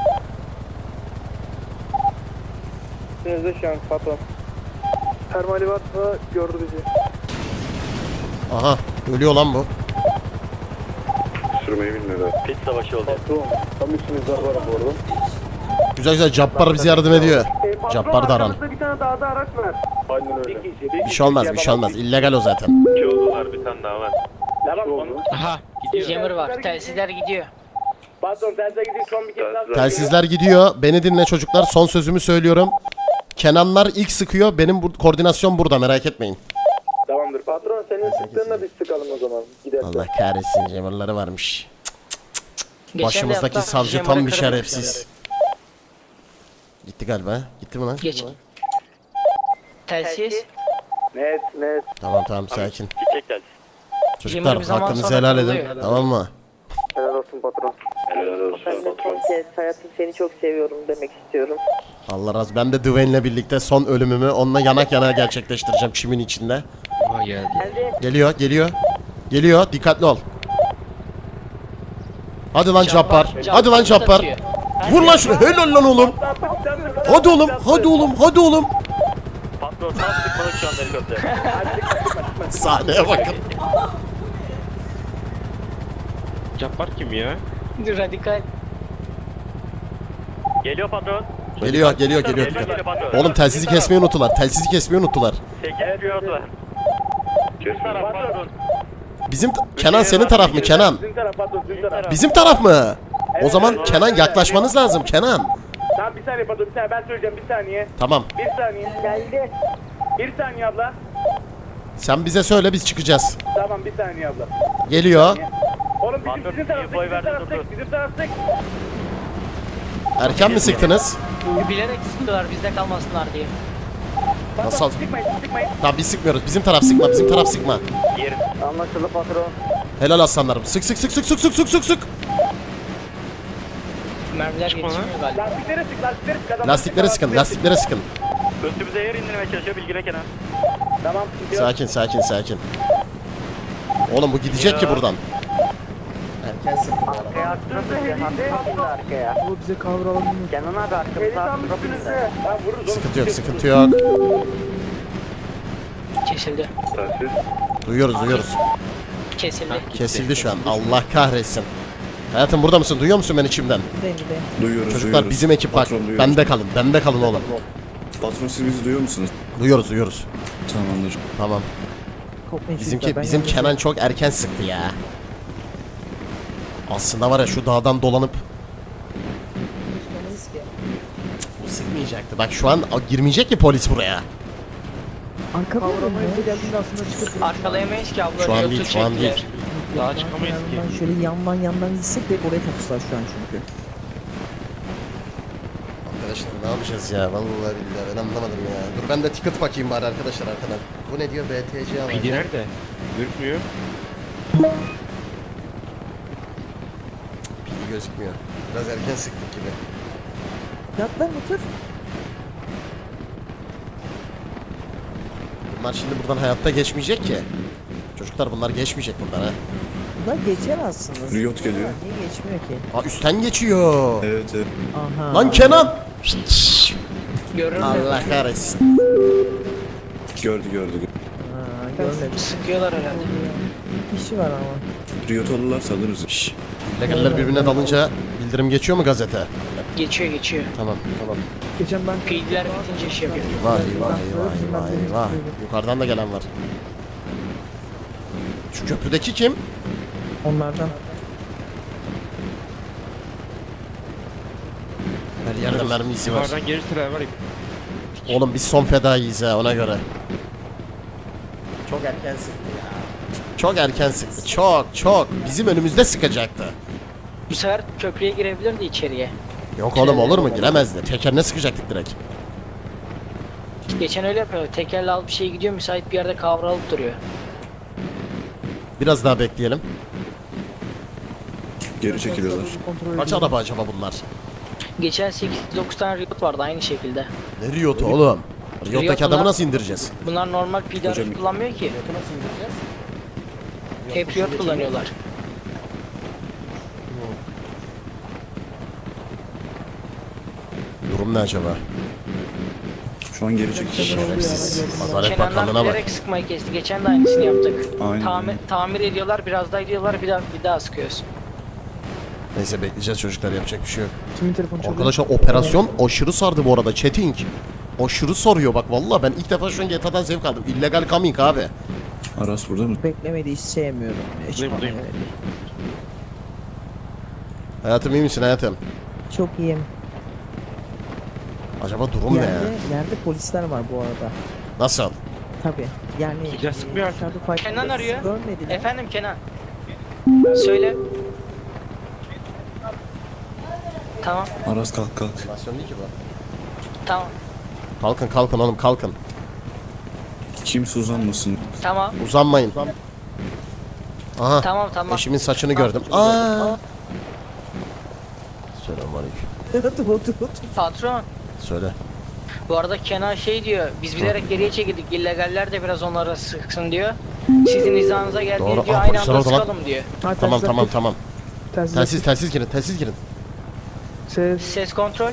Önünüzde şu an patron. Termali varsa gördü bizi. Aha, ölüyor lan bu. Sürmeyi bilmiyor. Pit savaşı oldu. Patron. Tam üstünüzde var bu arada. Güzel Cabbar bize yardım ediyor. Cabbar da aran. Patron bir tane daha da araç var. Aynen öyle. Bir şey olmaz. İllegal o zaten. İki oldular, bir tane daha var. Aha gidiyor. Jammer var. Telsizler gidiyor. Patron terse gidiyor, son bir kez daha. Telsizler gidiyor. Beni dinle çocuklar. Son sözümü söylüyorum. Kenanlar ilk sıkıyor. Benim koordinasyon burada, merak etmeyin. Tamamdır. Patron senin sıktığında biz sıkalım o zaman. Gidelim. Allah kahretsin, Jammer'ları varmış. Geçen de Başımızdaki yaptı, savcı Jammer'ı tam bir kırmadık şerefsiz. Gitti galiba. Gitti mi lan? Geç. Telsiz. Net. Tamam sakin. Gidecek geldi. Çocuklar Jammer bir zaman hakkınızı sonra helal edin. kırılıyor. Tamam mı? Helal olsun patron. Ben de son kez hayatım seni çok seviyorum demek istiyorum. Allah razı. Ben de Dwayne'le birlikte son ölümümü onunla yanak yana gerçekleştireceğim çimin içinde. Geliyor. Dikkatli ol. Hadi lan Cabbar. atıyor. Vur lan şunu. Helal lan oğlum. Hadi oğlum. Patron tam sıkmalık şu anda helikopter. Sahneye bakın. Cabbar kim ya? Radikal. Geliyor patron. Geliyor. Oğlum telsizi kesmeyi unuttular. 8 piyotu var. Patron. Bizim Kenan senin taraf mı Kenan? Sizin taraf patron, sizin taraf. Bizim taraf mı? O zaman Kenan yaklaşmanız lazım Kenan. Tamam bir saniye patron, bir saniye ben söyleyeceğim, bir saniye. Tamam. Bir saniye. Geldi. Bir saniye abla. Sen bize söyle biz çıkacağız. Tamam bir saniye abla. Geliyor. Oğlum bizim taraftık, bizim taraftık. Erken mi sıktınız? Bilerek sıktılar bizde kalmasınlar diye. Nasıl? Sıkmayın. Tamam biz sıkmıyoruz. Bizim taraf sıkma. Bizim taraf sıkma. Anlaşıldı patron. Helal aslanlarım. Sık. Mermiler yetişmiyor galiba. Lastiklere sık. Lastiklere sıkın. Üstümüze yer indirmeye çalışıyor, bilgine Kenan. Tamam. Gidiyor. Sakin. Oğlum bu gidecek ki buradan. Erken sıktı. Arkaya attırdı arkaya. Bu bize kavralım. Kenan abi arkamıza attırdı. Tamam vururuz oğlum. Sıkıntı yok. Kesildi. Duyuyoruz. Kesildi. Kesildi şu an. Allah kahretsin. Hayatım burada mısın? Duyuyor musun beni içimden? Duyuyoruz. Çocuklar bizim ekip bak. Patron, duyuyoruz. Bende kalın oğlum. Patron siz bizi duyuyor musunuz? Duyuyoruz. Tamamdır. Tamam. Bizim Kenan çok erken sıktı ya. Aslında var ya şu dağdan dolanıp bu sıkmayacaktı. Bak şu an girmeyecek ki polis buraya. Arkalayamayız ki abla. Şu an yoksa değil, şu an çektiler. değil. Daha çıkamayız ki. Şöyle yandan gitsek de oraya kapıslar şu an çünkü. Arkadaşlar ne yapacağız ya? Vallahi billahi ben anlamadım ya. Dur ben de ticket bakayım bari arkadaşlar arkadan. Bu ne diyor? BTC alacak. PD nerede? Gözükmüyor. PD gözükmüyor. Biraz erken sıktık gibi. Yat lan otur. Bunlar şimdi buradan hayatta geçmeyecek ki. Çocuklar bunlar geçmeyecek buradan ha. Bunlar geçer aslında. Riot geliyor. Niye geçmiyor ki? Aa üstten geçiyor. Evet. Aha. Lan Kenan! Görür mü? Allah kahretsin. Gördü. Görmedim. Sıkıyorlar herhalde. Kişi var ama. Riot olurlarsa alırız. Şşş. Legaller birbirine dalınca bildirim geçiyor mu gazete? Geçiyor. Tamam. Geçen ben PD'ler bitince şey yapıyor. Vay. Yukarıdan da gelen var. Şu köprüdeki kim? onlardan Her yerde mermi izi var. Yukarıdan geri sıra var. Oğlum biz son fedaiyiz ha ona göre. Çok erken sıktı ya. Çok erken sıktı. Çok. Bizim önümüzde sıkacaktı. Bu sefer köprüye girebilirdi içeriye. Yok oğlum olur mu? Giremezdi. Tekerine sıkacaktık direkt. Geçen öyle yapıyor. Tekerle alıp bir şey gidiyor, müsait bir yerde kavralıp duruyor. Biraz daha bekleyelim. Geri çekiliyorlar. Kaç araba acaba bunlar? Geçen 8-9 tane Riot vardı aynı şekilde. Ne Riot'u oğlum? Riot'taki Riot adamı bunlar- nasıl indireceğiz? Bunlar normal PD araç kullanmıyor ki. Hep Riot kullanıyorlar. Durum ne acaba? Şu an geri çekiliyorlar. Şerefsiz. Adalet Kenan'dan Bakanlığı'na bak. bilerek sıkmayı kesti. Geçen de aynısını yaptık. Aynen. Tamir ediyorlar, biraz daha ediyorlar, bir daha sıkıyoruz. Neyse bekleyeceğiz çocuklar, yapacak bir şey yok. Kimin telefonu çalıyor? Arkadaşlar operasyon aşırı sardı bu arada. Chatting. Aşırı soruyor bak vallahi ben ilk defa şu an GTA'dan zevk aldım. Illegal coming abi. Aras burada mı? beklemedi hiç sevmiyorum. Hiç Buradayım. bana öyle. Hayatım iyi misin hayatım? Çok iyiyim. Acaba durum ne ya? Yerde polisler var bu arada. Nasıl? Tabii. Yani Güzel sıkmıyor artık. dışarıda fight- Kenan arıyor. Görmediler. Efendim Kenan. Söyle. Tamam, Aras kalk. Operasyon değil ki bu. tamam, Kalkın oğlum kalkın. Kimse uzanmasın. tamam, Uzanmayın. Aha. tamam. Eşimin saçını gördüm. Aa. Selamünaleyküm. Otur. Patron. Söyle. Bu arada Kenan şey diyor, biz bilerek geriye çekildik, illegaller de biraz onlara sıksın diyor. Sizin hizanıza geldi Doğru. diyor, Aa, aynı polisler anda orada lan. sıkalım diyor. Tamam. Telsiz girin. Ses kontrol.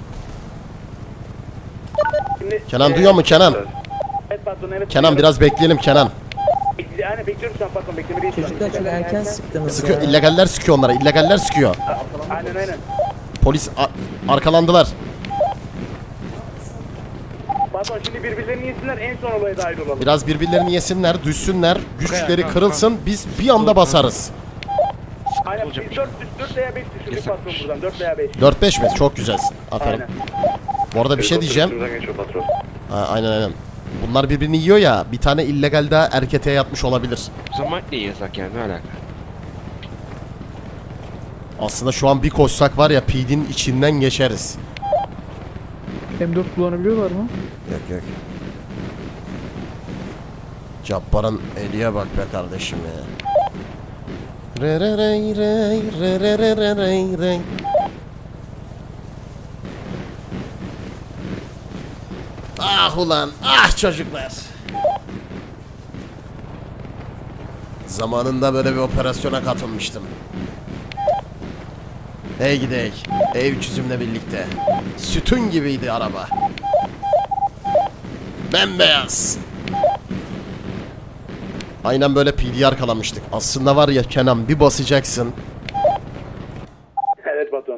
Kenan duyuyor mu Kenan? Evet patron, evet. Kenan biraz bekleyelim Kenan. Yani bekliyorum şu an patron, beklemedeyiz. Çocuklar çok erken sıktınız Sıkıyor. ya. İllegaller sıkıyor onlara. İllegaller sıkıyor. Aynen. Polis arkalandılar. Patron şimdi birbirlerini yesinler, en son olaya dahil olalım. Biraz birbirlerini yesinler, düşsünler, güçleri kırılsın. Biz bir anda basarız. Aynen biz 4 veya 5 düşürdük patron buradan. 4 veya 5. 4-5 mi? Çok güzelsin. Aferin. Aynen. Bu arada bir şey diyeceğim. Ha, aynen. Bunlar birbirini yiyor ya. Bir tane illegal daha erketeye yatmış olabilir. O zaman ne yasak yani, ne alaka? Aslında şu an bir koşsak var ya PD'nin içinden geçeriz. M4 kullanabiliyorlar mı? Yok. Cabbar'ın eliye bak be kardeşim ya. Re re re re re re re re re re. Ah ulan, ah çocuklar. Zamanında böyle bir operasyona katılmıştım. Hey gidek, E300'ümle birlikte. Sütun gibiydi araba. Bembeyaz. Aynen böyle PDR kalamıştık. Aslında var ya Kenan, bir basacaksın. Evet patron.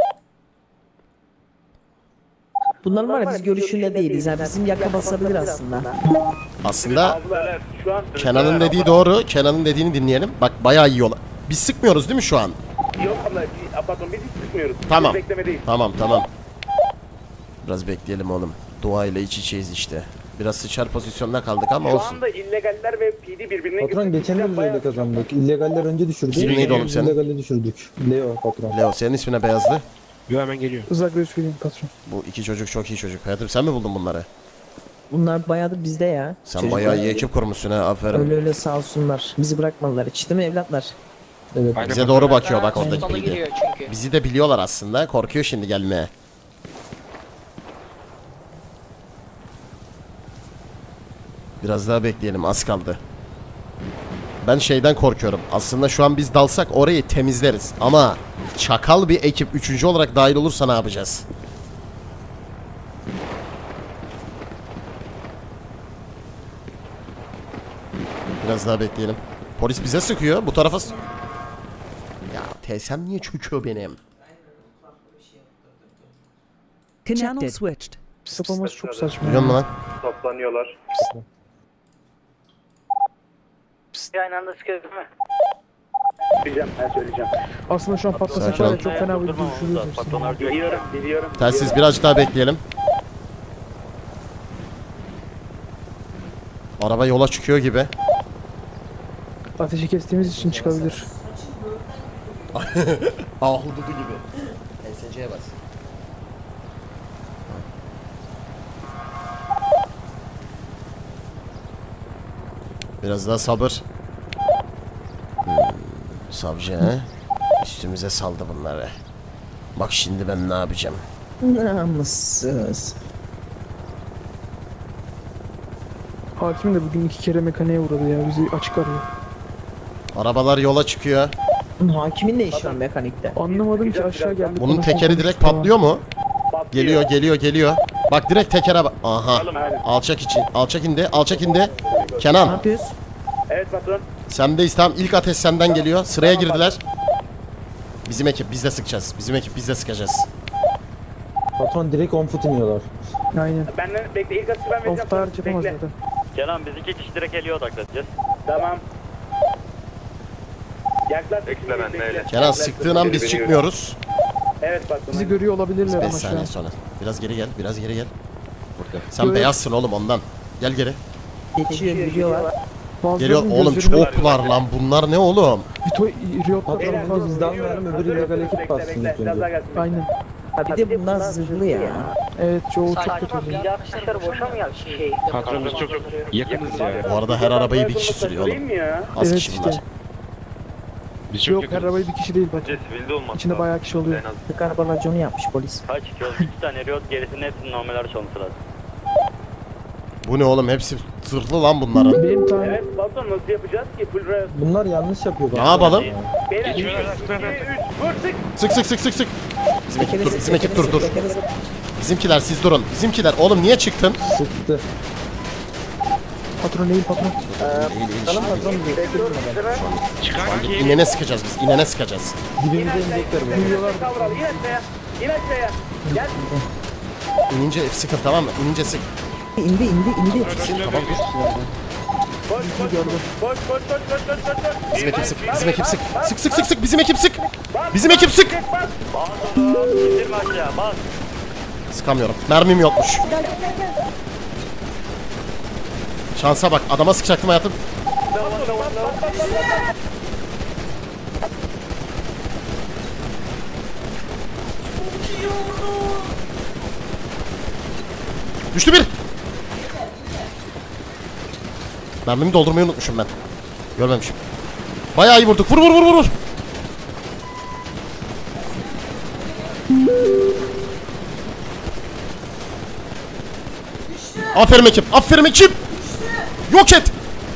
Bunların var ya biz görüşünde değiliz. Yani bizim yaka basabilir aslında. Aslında Kenan'ın dediği doğru. Kenan'ın dediğini dinleyelim. Bak bayağı yiyorlar. Biz sıkmıyoruz değil mi şu an? Yok abla patron biz hiç sıkmıyoruz. Tamam. Biz beklemedeyiz. Tamam. Biraz bekleyelim oğlum. Doğayla iç içeyiz işte. Biraz sıçar pozisyonda kaldık ama Şu olsun. anda illegaller ve PD birbirine Patron geçen yıl öyle kazandık. İllegaller önce düşürdük. İsmin neydi oğlum senin? İllegaller düşürdük. Leo patron. Leo, senin ismin ne beyazlı? Yo, hemen geliyor. Uzakları söyleyeyim patron. Bu iki çocuk çok iyi çocuk. Hayatım sen mi buldun bunları? Bunlar bayağıdır bizde ya. Sen Çocuklar. bayağı iyi ekip kurmuşsun ha, aferin. Öyle sağ olsunlar. Bizi bırakmadılar hiç, değil mi evlatlar? Evet. Bize doğru bakıyor bak oradaki Salı PD. giriyor çünkü. Bizi de biliyorlar aslında. Korkuyor şimdi gelmeye. Biraz daha bekleyelim, az kaldı. Ben şeyden korkuyorum. Aslında şu an biz dalsak orayı temizleriz. Ama çakal bir ekip 3. olarak dahil olursa ne yapacağız? Biraz daha bekleyelim. Polis bize sıkıyor. Bu tarafa... Ya TSM niye çöküyor benim? Channel switched. Sapaması çok saçma. Biliyor musun lan? Toplanıyorlar. Aynı anda sıkıyor değil mi? Söyleyeceğim. Aslında şu an patlasak Sakin var ol. ya çok fena bir düşürüyoruz. Biliyorum. Telsiz birazcık daha bekleyelim. Araba yola çıkıyor gibi. Ateşi kestiğimiz için çıkabilir. Ahududu gibi. SC'ye bas. Biraz daha sabır. Savcı he? Üstümüze saldı bunları. Bak şimdi ben ne yapacağım. Namussuz. Hakim de bugün 2 kere mekaniğe uğradı ya. Bizi açık arıyor. Arabalar yola çıkıyor. Hakimin ne işi var mekanikte? Anlamadım ki aşağı geldi. Bunun tekeri direkt patlıyor mu? Geliyor. Bak direkt tekere bak. Aha. Alçak indi. Ne Kenan, yapıyoruz? Evet patron. sendeyiz tamam. İlk ateş senden geliyor. Sıraya girdiler. Bizim ekip biz de sıkacağız. Sıkacağız. Patron direkt 10 foot iniyorlar. Aynen. Benden bekle ilk atışı ben vereceğim. Of tarih yapamaz zaten. Kenan biz 2 kişi direkt Heli'ye odaklanacağız. Tamam. Yaklaş. Bekle. Kenan sıktığın an biz çıkmıyoruz. Evet patron. Bizi görüyor olabilirler 5 ama şu an. saniye sonra. Biraz geri gel. Sen beyazsın oğlum ondan. Gel geri. Geçiyor, yürüyorlar. Geliyor oğlum, çoklar lan bunlar, ne oğlum? Vito Riot Beyler, patron bizden verim öbür illegal ekip bassın ilk önce. Aynen. Bir de bunlar zırhlı ya. Evet çoğu çok Saçma kötü. bir arkadaşlar boşa mı geldi şey? Patron biz çok yakınız ya. Bu arada her arabayı bir kişi sürüyor oğlum. Az Evet kişi bunlar. işte. Biz çok Yok her yakınız. arabayı bir kişi değil bak. Sivilde olmaz. İçinde bayağı kişi oluyor. Tık araba raconu yapmış polis. Kaç kişi oldu? 2 tane Riot, gerisinin hepsinin normal araç olması lazım. Bu ne oğlum, hepsi zırhlı lan bunların. Benim tane Evet patron nasıl yapacağız ki? Full riot. bunlar yanlış yapıyor. Ne yapalım? Beyler 2, 3, vur sık. Sık. Bizim ekip dur. Bizimkiler siz durun. Bizimkiler oğlum niye çıktın? Sıktı. Patron değil patron. Tamam patron. İnene sıkacağız biz. Dibimize inecekler bu. Duyuyorlar. Kavral in aşağıya. Gel. İnince sıkın tamam mı? İnince sık. İndi. Tamam dur. Koş koş koş koş koş koş koş koş koş. Bizim ekip sık. Bizim ekip sık. Sık sık sık sık. Bizim ekip sık. Bizim ekip sık. Bas oğlum. İndirme aşağı. Bas. Sıkamıyorum. Mermim yokmuş. Şansa bak. Adama sıkacaktım hayatım. Düştü bir. Mermimi doldurmayı unutmuşum ben. Görmemişim. Bayağı iyi vurduk. Vur vur vur vur. Aferin ekip. Aferin ekip. Yok et.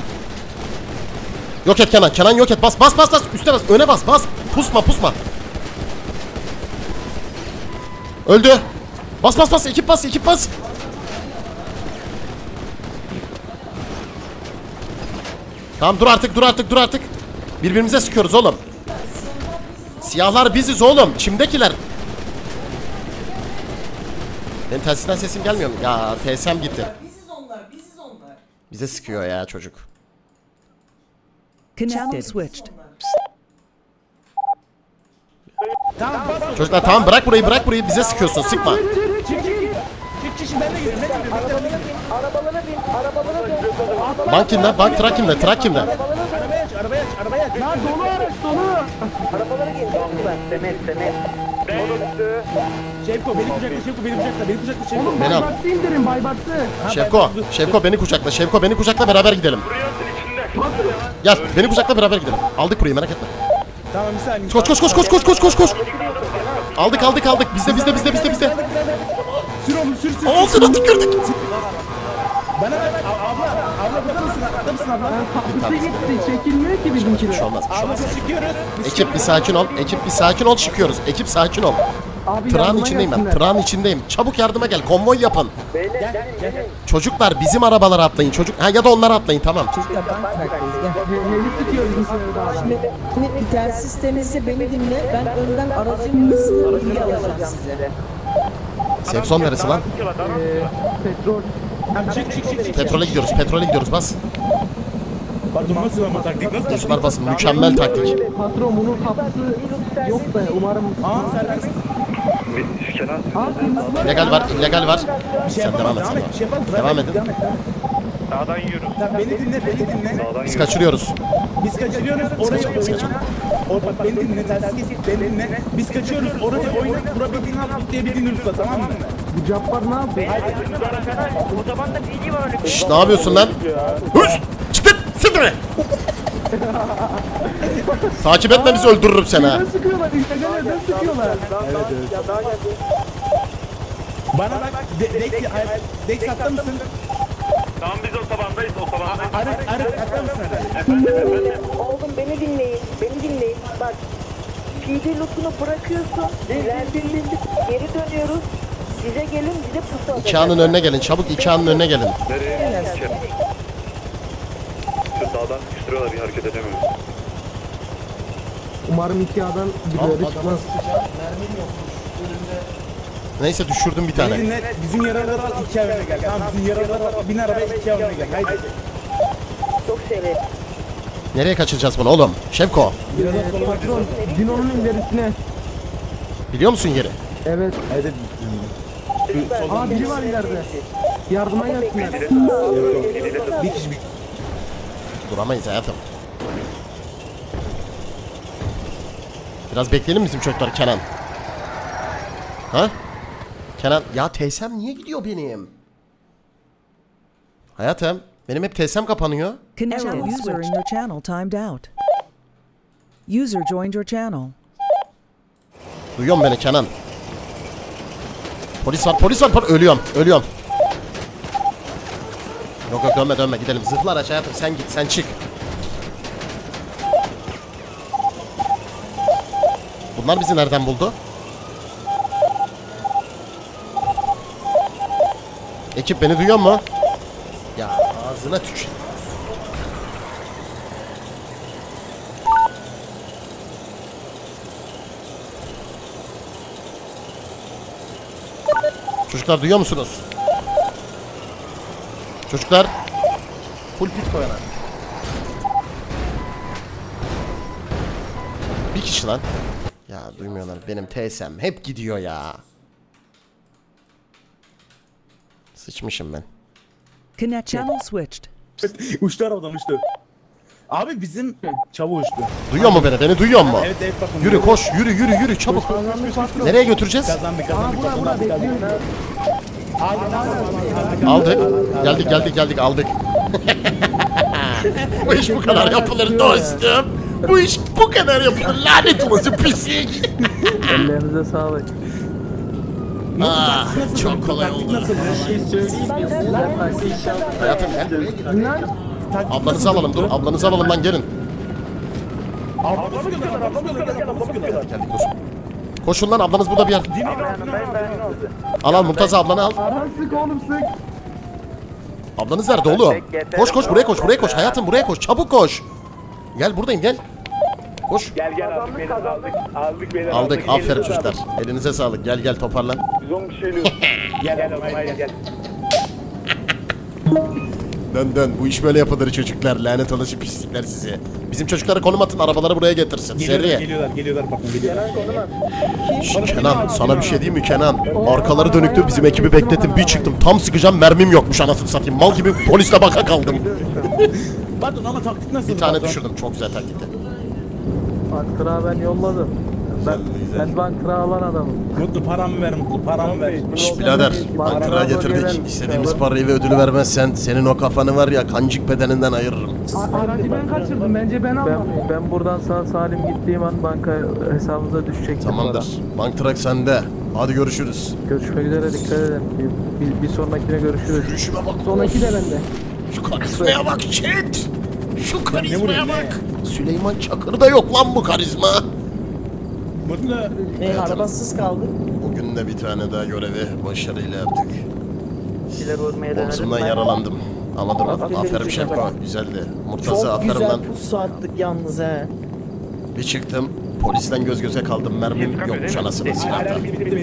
Yok et Kenan. Kenan yok et. Bas bas bas bas. Üstüne bas. Öne bas bas. Pusma pusma. Öldü. Bas bas bas. Ekip bas. Ekip bas. Tamam dur artık dur artık dur artık. Birbirimize sıkıyoruz oğlum. Siyahlar biziz oğlum. Çimdekiler. Benim telsizden sesim gelmiyor mu? Ya TSM gitti. Biziz onlar, biziz onlar. Bize sıkıyor ya çocuk. Channel switched. Tamam bas. Çocuklar tamam bırak burayı bize sıkıyorsun sıkma. Çık çık ben de gidiyorum. Arabalara bin. Bank kimde? Bank trak kimde? Trak kimde? Arabaya aç. Ya dolu araç dolu. Arabalara gel. Semet. Şevko beni kucakla. Şevko. Beni al. indirin Baybattı. Şevko beni kucakla. Şevko beni kucakla beraber gidelim. Gel beni kucakla beraber gidelim. Aldık burayı merak etme. Tamam bir saniye. Koş. Aldık. Bizde. Sür oğlum sür. Ağzına tükürdük. Bana bak abla burada mısın? Burada mısın abla? Çekilmiyor ki bizimkiler. Bir şey olmaz. Abla biz çıkıyoruz. Ekip bir sakin ol. Çıkıyoruz. Ekip sakin ol. Tırağın içindeyim ben. Tırağın içindeyim. Çabuk yardıma gel. Konvoy yapın. Gel. Çocuklar bizim arabalara atlayın. Ya da onlara atlayın tamam. Çocuklar ben traktayız. Şimdi telsiz sisteminizi beni dinle. Ben önden aracın hızlı bilgi alacağım size. Safe zone neresi lan? Petrol. Tamam çık. Petrole gidiyoruz. Bas. Pardon nasıl ama taktik nasıl? Sular basın. Mükemmel taktik. Patron bunun kapısı yok da umarım. Serbest. İllegal var. Sen devam et. Devam edin. Sağdan yürü. Tamam beni dinle. Biz kaçırıyoruz. Bak beni dinle. Telsiz kesip beni dinle. Biz kaçıyoruz. Oraya oynayıp vurabildiğin an tutlayabildiğin ırkla tamam mı? Bu Cabbar ne yapıyor? Otobanda bilgi var. Şşş ne yapıyorsun lan? Hış! Çıkın! Sıkın! Takip etme bizi öldürürüm seni ha. Sıkıyorlar işte. Nereden sıkıyorlar? Bana bak. Dex hatta mısın? Tamam biz otobandayız. Arif hatta mısın? Oğlum beni dinleyin. Bak. PD lootunu bırakıyorsun. İlerleyin. Geri dönüyoruz. Bize gelin, bize pusu atacak. İka'nın önüne gelin. Çabuk İka'nın önüne gelin. Şu sağdan sıkıştırıyorlar bir hareket edemiyoruz. Umarım Ikea'dan birileri çıkmaz. Neyse düşürdüm bir tane. Beni dinle. Bizim yaralılar var. 2 önüne gel. Tamam bizim yaralılar var. Bin arabaya 2 önüne gel. Haydi. Çok severim. Nereye kaçıracağız bunu oğlum? Şevko. Patron, Dino'nun ilerisine. Biliyor musun yeri? Evet. Haydi. Aa biri var ileride. Yardıma gelsinler. Bir kişi. Duramayız hayatım. Biraz bekleyelim bizim çocuklar Kenan. Ha? Kenan ya TSM niye gidiyor benim? Hayatım benim hep TSM kapanıyor. Connected user in your channel timed out. User joined your channel. Duyuyor musun beni Kenan? Polis var. Ölüyorum. Yok dönme gidelim. Zırhlar aç hayatım sen git sen çık. Bunlar bizi nereden buldu? Ekip beni duyuyor mu? Ya ağzına tük. Çocuklar duyuyor musunuz? Çocuklar. Full pit koyana. Bir kişi lan. Ya duymuyorlar. Benim TSM hep gidiyor ya. Sıçmışım ben. Connect channel switched. Uçtu arabadan uçtu. Abi bizim çavuğu uçtu. Duyuyor mu beni? Beni duyuyor mu? Evet evet bakın. Yürü koş, yürü çabuk. Nereye götüreceğiz? Kazandık. Aldık. Geldik aldık. Bu iş bu kadar yapılır dostum. Bu iş bu kadar yapılır. Lanet olası pislik. Ellerinize sağlık. Çok kolay oldu. Hayatım gel. Ablanızı alalım dur. Ablanızı alalım lan gelin. Geldik dur. Koşun lan ablanız burada bir yer. Al Murtaza ablanı al. Sık oğlum sık. Ablanız nerede oğlum? Koş buraya koş hayatım buraya koş çabuk koş. Gel buradayım gel. Koş. Gel aldık beyler aldık beyler. Aldık aferin çocuklar. Elinize sağlık gel toparlan. Biz 10 kişi ölüyoruz. Gel. Dön bu iş böyle yapılır çocuklar lanet olası pislikler sizi. Bizim çocuklara konum atın arabaları buraya getirsin. Seri. Geliyorlar bakın geliyorlar. Kenan sana bir şey diyeyim mi Kenan? Arkaları dönüktü bizim ekibi beklettim bir çıktım tam sıkacağım mermim yokmuş anasını satayım. Mal gibi polisle baka kaldım. Pardon ama taktik nasıl? Bir tane düşürdüm çok güzel taktikte. Bantıra ben yolladım. Ben bantıra alan adamım. Mutlu paramı ver Mutlu paramı ver. Şşş birader bantıra getirdik. İstediğimiz parayı ve ödülü vermezsen senin o kafanı var ya kancık bedeninden ayırırım. Aracı ben kaçırdım bence ben almadım. Ben buradan sağ salim gittiğim an banka hesabınıza düşecek. Tamamdır. Bank sende. Hadi görüşürüz. Görüşmek üzere dikkat edin. Bir sonrakine görüşürüz. Yürüyüşüme bak. Sonraki de bende. Şu karizmaya bak chat. Şu karizmaya bak. Süleyman Çakır'da yok lan bu karizma. Mutlu. Arabasız kaldık. Bugün de bir tane daha görevi başarıyla yaptık. Siler vurmaya denedim. Omzumdan yaralandım. Ama durmadım. Aferin Şevko. Güzeldi. Murtaza Çok aferin güzel lan. pusu attık yalnız he. Bir çıktım. Polisten göz göze kaldım. Mermim yokmuş anasını silahta.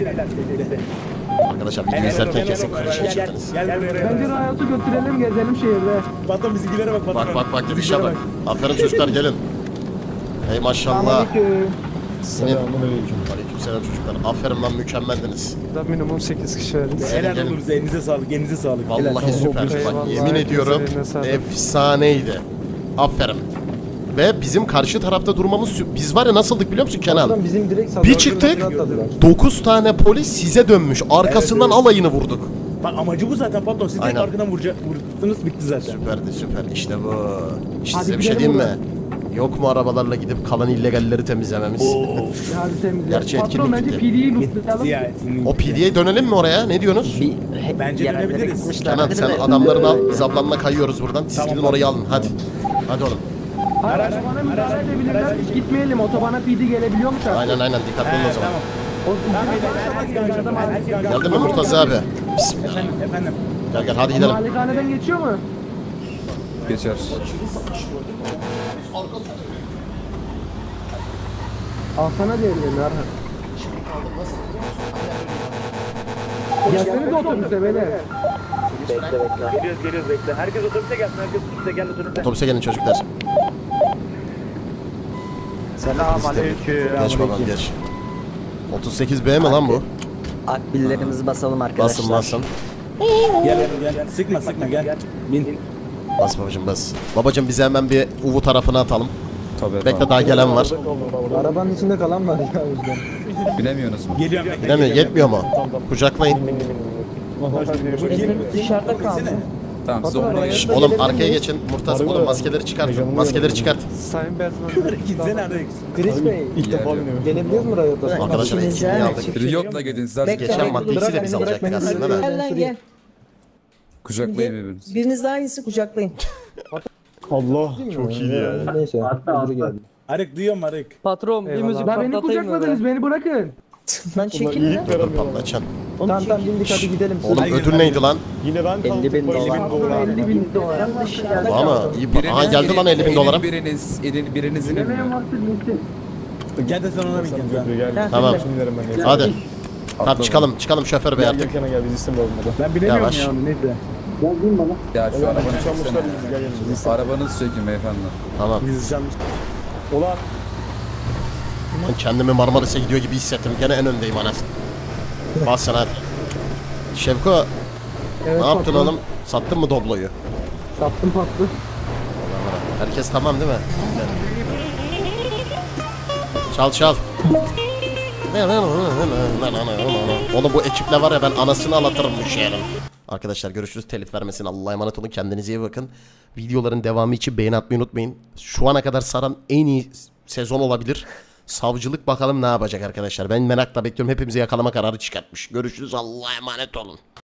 Arkadaşlar video izlerken kesin karışacaktınız. Bence hayatı götürelim gezelim şehirde. Patron bizimkilere bak patron. Bak gidişe bak. Aferin çocuklar gelin. Hey maşallah. Senin aleykümselam çocuklar. Aferin lan mükemmeldiniz. Minimum 8 kişi verdik. Helal oluruz elinize sağlık. Vallahi süper. Bak yemin ediyorum efsaneydi. Aferin. Ve bizim karşı tarafta durmamız biz var ya nasıldık biliyor musun Kenan? Bir çıktık 9 tane polis size dönmüş. Arkasından alayını vurduk. Bak amacı bu zaten patron. Siz tek arkadan vurdunuz bitti zaten. Süper işte bu. İşte size bir şey diyeyim mi? Yok mu arabalarla gidip kalan illegalleri temizlememiz? Gerçi etkinlik bitti. O PD'ye dönelim mi oraya? Ne diyorsunuz? Bence dönebiliriz. Kenan sen adamlarını al. Biz ablanla kayıyoruz buradan. Siz gidin orayı alın. Hadi. Hadi oğlum. Arabana müdahale edebilirler. Hiç gitmeyelim. Otobana PD gelebiliyor mu şarkı? Aynen dikkatli olun o zaman. Geldin mi Murtaza abi? Bismillah. Efendim. Gel hadi gidelim. Malikaneden geçiyor mu? Geçer. Alsana diyelim Erhan. Gelseniz otobüse beyler. Geliyoruz bekle. Herkes otobüse gelsin. Gel otobüse. Otobüse gelin çocuklar. Selamünaleyküm. Geç babam geç. 38B mi lan bu? Akbillerimizi basalım arkadaşlar. Basın. Gel. Sıkma gel. Bin. Bas babacım bas. Babacım bize hemen bir Uvu tarafına atalım. Tabii. Bekle daha gelen var. Arabanın içinde kalan var ya o yüzden. Bilemiyorsunuz mu? Geliyorum. Bilemiyor yetmiyor mu? Kucaklayın. Dışarıda kaldı. Tamam siz oraya Şş, oğlum arkaya geçin. Murtaza oğlum maskeleri çıkartın. Maskeleri çıkart. Sayın Bertman. Gitsene nerede? Chris Bey. İlk defa biniyorum. Gelebiliyor mu Rayot'a? Arkadaşlar etkinliği aldık. Riyot'la gidin sizler. Geçen maddesi de biz alacaktık aslında da. Gel lan gel. Kucaklayın birbirinizi. Biriniz daha iyisi kucaklayın. Allah. Çok iyi ya. Neyse. Arık duyuyor mu Arık? Patron bir müzik Lan beni patlatayım mı? kucakladınız beni bırakın. Lan çekil lan. Dur patlaçan. Tamam bindik hadi gidelim. Oğlum ödül neydi lan? Yine ben 50.000 dolar. 50.000 dolar. Bu ama iyi. Aha geldi lan 50.000 dolara. Birinizin Yemeğim varsa binsin. Gel de sen ona bin gel. Tamam. Hadi. Hadi çıkalım şoför bey artık. Ben bilemiyorum Yavaş. ya neyse. Ya şu arabanızı çekin beyefendi. Tamam. Bizi çalmış. Ulan Ben kendimi Marmaris'e gidiyor gibi hissettim. Gene en öndeyim anasını. Bas sen hadi. Şevko, Evet, ne yaptın patron. oğlum? Sattın mı Doblo'yu? Sattım patlı. Herkes tamam değil mi? Çal çal. Oğlum bu ekiple var ya, ben anasını ağlatırım bu şehrin. Arkadaşlar görüşürüz, telif vermesin. Allah'a emanet olun, kendinize iyi bakın. Videoların devamı için beğeni atmayı unutmayın. Şu ana kadar saran en iyi sezon olabilir. Savcılık bakalım ne yapacak arkadaşlar. Ben merakla bekliyorum. Hepimizi yakalama kararı çıkartmış. Görüşürüz, Allah'a emanet olun.